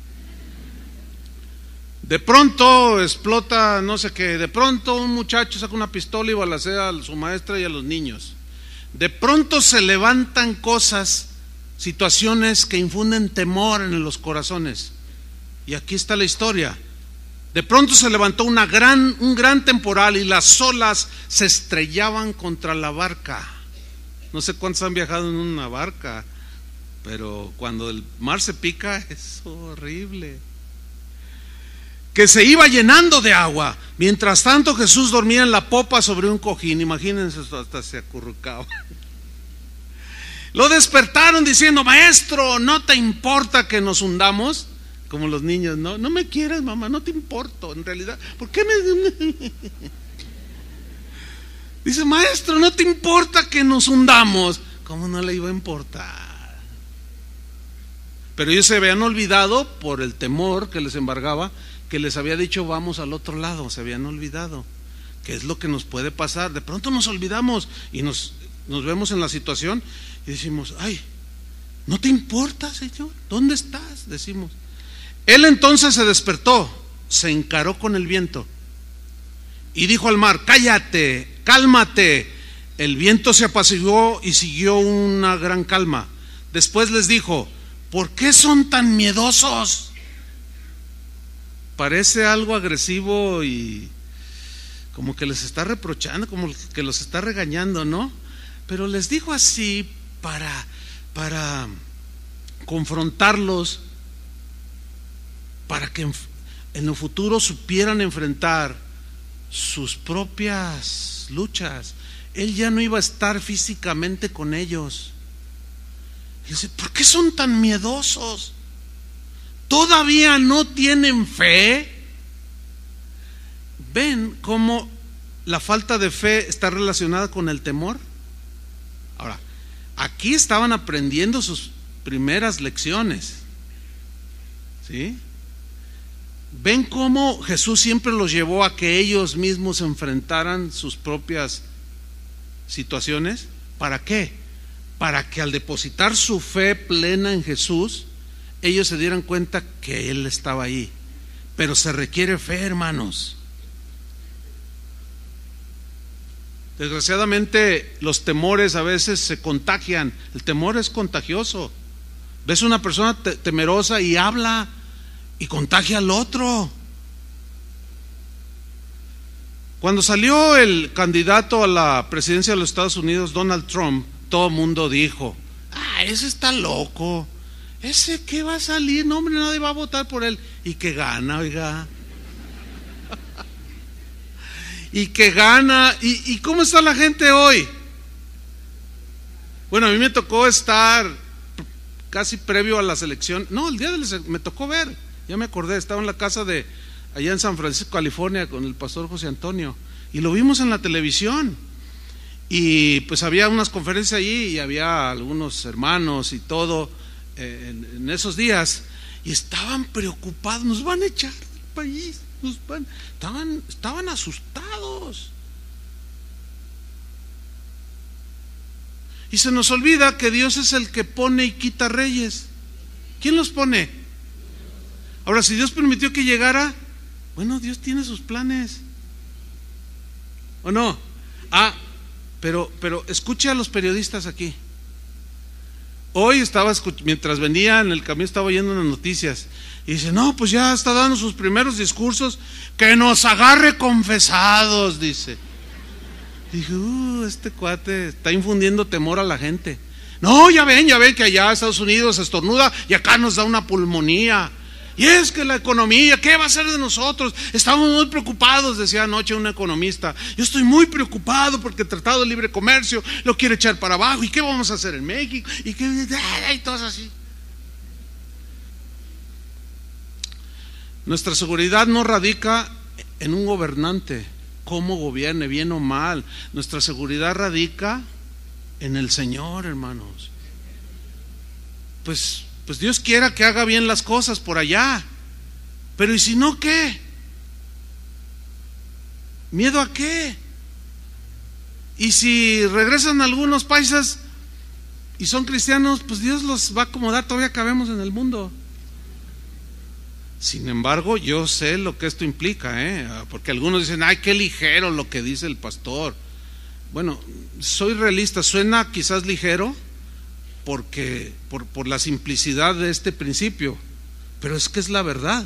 De pronto explota no sé qué, de pronto un muchacho saca una pistola y balacea a su maestra y a los niños. De pronto se levantan cosas, situaciones que infunden temor en los corazones. Y aquí está la historia. De pronto se levantó una gran, un gran temporal y las olas se estrellaban contra la barca. No sé cuántos han viajado en una barca, pero cuando el mar se pica es horrible. Que se iba llenando de agua. Mientras tanto Jesús dormía en la popa sobre un cojín. Imagínense, hasta se acurrucaba. Lo despertaron diciendo: maestro, ¿no te importa que nos hundamos? Como los niños, no, no me quieres, mamá, no te importo. En realidad, ¿por qué me...? Dice: maestro, ¿no te importa que nos hundamos? ¿Cómo no le iba a importar? Pero ellos se habían olvidado por el temor que les embargaba, que les había dicho vamos al otro lado. Se habían olvidado. ¿Qué es lo que nos puede pasar? De pronto nos olvidamos y nos, nos vemos en la situación y decimos: ay, ¿no te importa, Señor? ¿Dónde estás? Decimos. Él entonces se despertó, se encaró con el viento y dijo al mar: cállate, cálmate. El viento se apaciguó y siguió una gran calma. Después les dijo: ¿por qué son tan miedosos? Parece algo agresivo y como que les está reprochando, como que los está regañando, ¿no? Pero les dijo así para, para confrontarlos, para que en, en el futuro supieran enfrentar sus propias luchas. Él ya no iba a estar físicamente con ellos. Y dice: ¿por qué son tan miedosos? ¿Todavía no tienen fe? ¿Ven cómo la falta de fe está relacionada con el temor? Ahora, aquí estaban aprendiendo sus primeras lecciones, ¿sí? ¿Ven cómo Jesús siempre los llevó a que ellos mismos enfrentaran sus propias situaciones? ¿Para qué? Para que al depositar su fe plena en Jesús, ellos se dieran cuenta que Él estaba ahí. Pero se requiere fe, hermanos. Desgraciadamente los temores a veces se contagian. El temor es contagioso. Ves una persona te- temerosa y habla y contagia al otro. Cuando salió el candidato a la presidencia de los Estados Unidos, Donald Trump, todo el mundo dijo: ah, ese está loco. ¿Ese qué va a salir? No, hombre, nadie va a votar por él. Y que gana, oiga. Y que gana. ¿Y, ¿Y cómo está la gente hoy? Bueno, a mí me tocó estar casi previo a las elecciones. No, el día de las me tocó ver. Ya me acordé, estaba en la casa de allá en San Francisco, California, con el pastor José Antonio. Y lo vimos en la televisión. Y pues había unas conferencias allí y había algunos hermanos y todo. En, en esos días, y estaban preocupados: nos van a echar del país, nos van, estaban, estaban asustados. Y se nos olvida que Dios es el que pone y quita reyes. ¿Quién los pone? Ahora, si Dios permitió que llegara, bueno, Dios tiene sus planes, ¿o no? Ah, pero, pero escuche a los periodistas aquí. Hoy estaba, mientras venía en el camino, estaba oyendo unas noticias y dice: no, pues ya está dando sus primeros discursos, que nos agarre confesados, dice. Dije: uh, este cuate está infundiendo temor a la gente. No, ya ven, ya ven que allá en Estados Unidos estornuda y acá nos da una pulmonía. Y es que la economía, ¿qué va a ser de nosotros? Estamos muy preocupados, decía anoche un economista. Yo estoy muy preocupado porque el Tratado de Libre Comercio lo quiere echar para abajo. ¿Y qué vamos a hacer en México? Y qué, y todo así. Nuestra seguridad no radica en un gobernante, cómo gobierne, bien o mal. Nuestra seguridad radica en el Señor, hermanos. Pues, pues Dios quiera que haga bien las cosas por allá, pero ¿y si no qué? ¿Miedo a qué? Y si regresan algunos paisas y son cristianos, pues Dios los va a acomodar, todavía cabemos en el mundo. Sin embargo, yo sé lo que esto implica, ¿eh? Porque algunos dicen, ay, qué ligero lo que dice el pastor. Bueno, soy realista, suena quizás ligero porque por, por la simplicidad de este principio, pero es que es la verdad.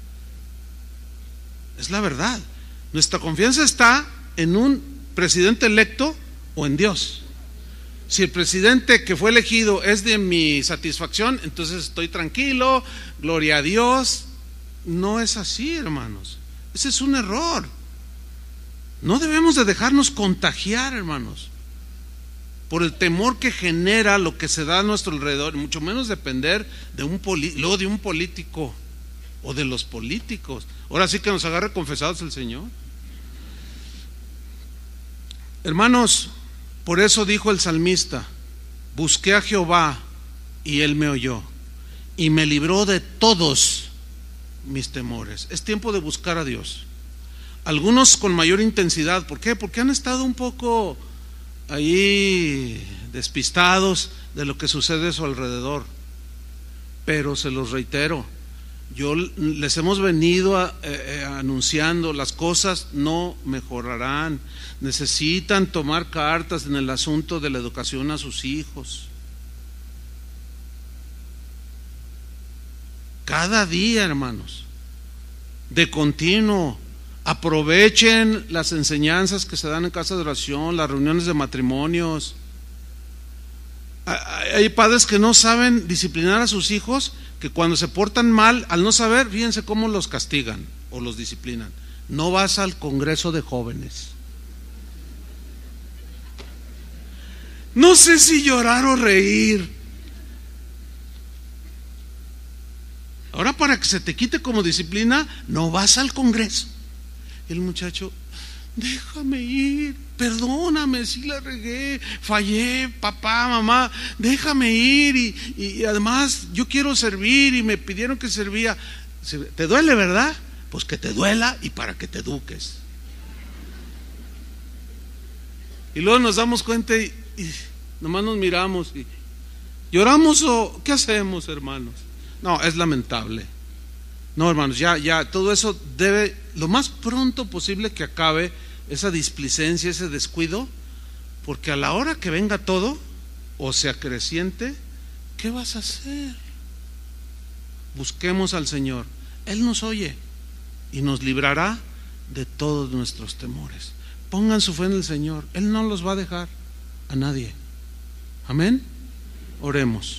Es la verdad. Nuestra confianza está en un presidente electo o en Dios. Si el presidente que fue elegido es de mi satisfacción, entonces estoy tranquilo, gloria a Dios. No es así, hermanos. Ese es un error. No debemos de dejarnos contagiar, hermanos, por el temor que genera lo que se da a nuestro alrededor, mucho menos depender de un poli- luego de un político o de los políticos. Ahora sí que nos agarre confesados el Señor. Hermanos, por eso dijo el salmista: busqué a Jehová y Él me oyó y me libró de todos mis temores. Es tiempo de buscar a Dios. Algunos con mayor intensidad. ¿Por qué? Porque han estado un poco ahí despistados de lo que sucede a su alrededor. Pero se los reitero, yo les hemos venido a, eh, anunciando, las cosas no mejorarán. Necesitan tomar cartas en el asunto de la educación a sus hijos. Cada día, hermanos, de continuo, aprovechen las enseñanzas que se dan en casa de oración, las reuniones de matrimonios. Hay padres que no saben disciplinar a sus hijos, que cuando se portan mal, al no saber, fíjense cómo los castigan o los disciplinan. No vas al congreso de jóvenes. No sé si llorar o reír. Ahora, para que se te quite como disciplina, no vas al congreso. El muchacho, déjame ir, perdóname si la regué, fallé, papá, mamá, déjame ir y, y, y además yo quiero servir y me pidieron que servía. ¿Te duele, verdad? Pues que te duela y para que te eduques. Y luego nos damos cuenta y, y nomás nos miramos y lloramos o ¿qué hacemos, hermanos? No, es lamentable. No, hermanos, ya, ya, todo eso debe, lo más pronto posible que acabe esa displicencia, ese descuido, porque a la hora que venga todo, o se acreciente, ¿qué vas a hacer? Busquemos al Señor, Él nos oye y nos librará de todos nuestros temores. Pongan su fe en el Señor, Él no los va a dejar a nadie. Amén. Oremos.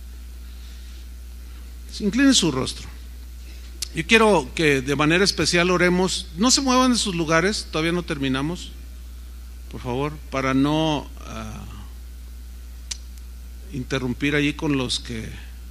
Incline su rostro. Yo quiero que de manera especial oremos. No se muevan de sus lugares, todavía no terminamos, por favor, para no uh, interrumpir allí con los que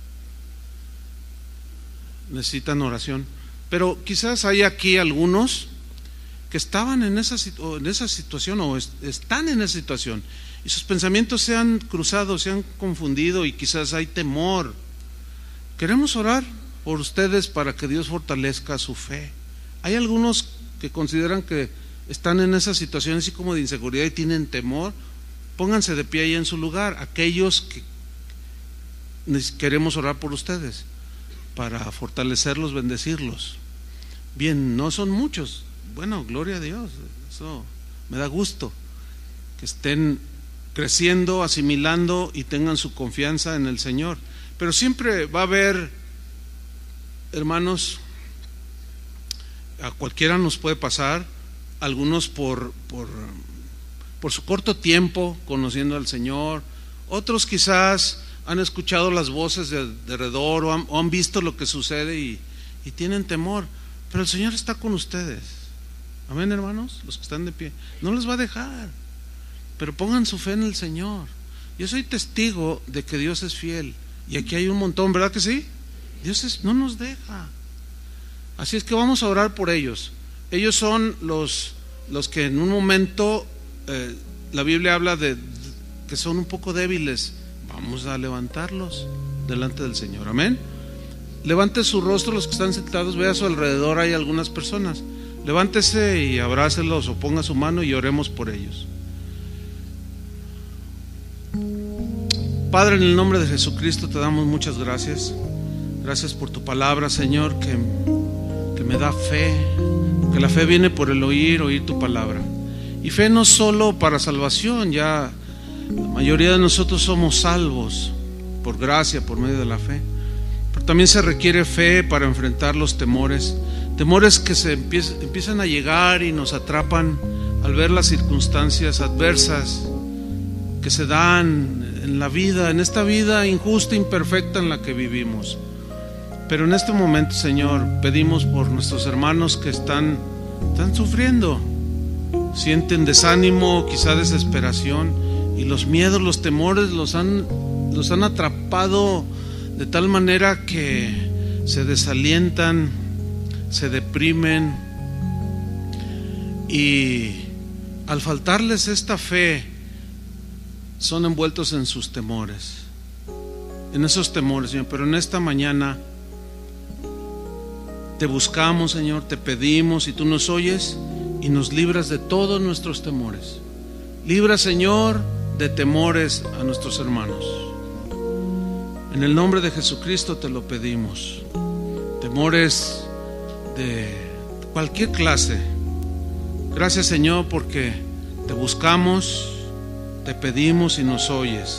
necesitan oración. Pero quizás hay aquí algunos que estaban en esa, en esa situación o est- están en esa situación y sus pensamientos se han cruzado, se han confundido y quizás hay temor. Queremos orar por ustedes para que Dios fortalezca su fe. Hay algunos que consideran que están en esa situación así como de inseguridad y tienen temor. Pónganse de pie ahí en su lugar. Aquellos que queremos orar por ustedes para fortalecerlos, bendecirlos. Bien, no son muchos. Bueno, gloria a Dios. Eso me da gusto que estén creciendo, asimilando y tengan su confianza en el Señor. Pero siempre va a haber, hermanos, a cualquiera nos puede pasar, algunos por, por, por su corto tiempo conociendo al Señor, otros quizás han escuchado las voces de, de alrededor o han, o han visto lo que sucede y, y tienen temor, pero el Señor está con ustedes. Amén, hermanos, los que están de pie, no les va a dejar, pero pongan su fe en el Señor. Yo soy testigo de que Dios es fiel. Y aquí hay un montón, ¿verdad que sí? Dios es, no nos deja. Así es que vamos a orar por ellos. ellos son los, los que en un momento eh, la Biblia habla de que son un poco débiles. Vamos a levantarlos delante del Señor, amén. Levante su rostro los que están sentados, vea a su alrededor, hay algunas personas. Levántese y abrácelos o ponga su mano y oremos por ellos. Padre, en el nombre de Jesucristo te damos muchas gracias. Gracias por tu palabra, Señor, que, que me da fe, porque la fe viene por el oír, oír tu palabra. Y fe no solo para salvación, ya la mayoría de nosotros somos salvos por gracia, por medio de la fe. Pero también se requiere fe para enfrentar los temores, temores que se empiezan, empiezan a llegar y nos atrapan al ver las circunstancias adversas que se dan en la vida, en esta vida injusta e imperfecta en la que vivimos. Pero en este momento, Señor, pedimos por nuestros hermanos que están, están sufriendo, sienten desánimo, quizá desesperación, y los miedos, los temores los han, los han atrapado de tal manera que se desalientan, se deprimen, y al faltarles esta fe son envueltos en sus temores, en esos temores, Señor. Pero en esta mañana te buscamos, Señor, te pedimos, y tú nos oyes y nos libras de todos nuestros temores. Libra, Señor, de temores a nuestros hermanos. En el nombre de Jesucristo te lo pedimos. Temores de cualquier clase. Gracias, Señor, porque te buscamos, te pedimos y nos oyes.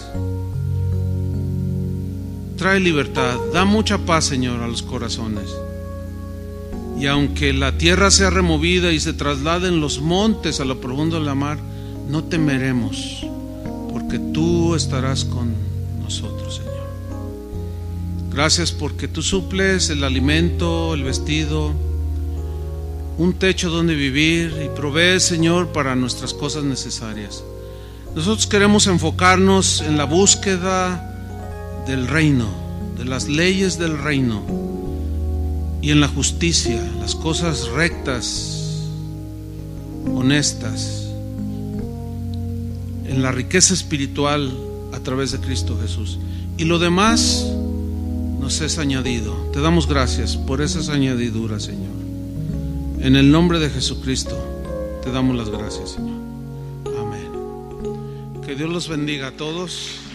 Trae libertad, da mucha paz, Señor, a los corazones. Y aunque la tierra sea removida y se trasladen los montes a lo profundo de la mar, no temeremos, porque tú estarás con nosotros, Señor. Gracias porque tú suples el alimento, el vestido, un techo donde vivir, y provees, Señor, para nuestras cosas necesarias. Nosotros queremos enfocarnos en la búsqueda del reino, de las leyes del reino, y en la justicia, las cosas rectas, honestas, en la riqueza espiritual a través de Cristo Jesús. Y lo demás nos es añadido. Te damos gracias por esas añadiduras, Señor. En el nombre de Jesucristo te damos las gracias, Señor. Amén. Que Dios los bendiga a todos.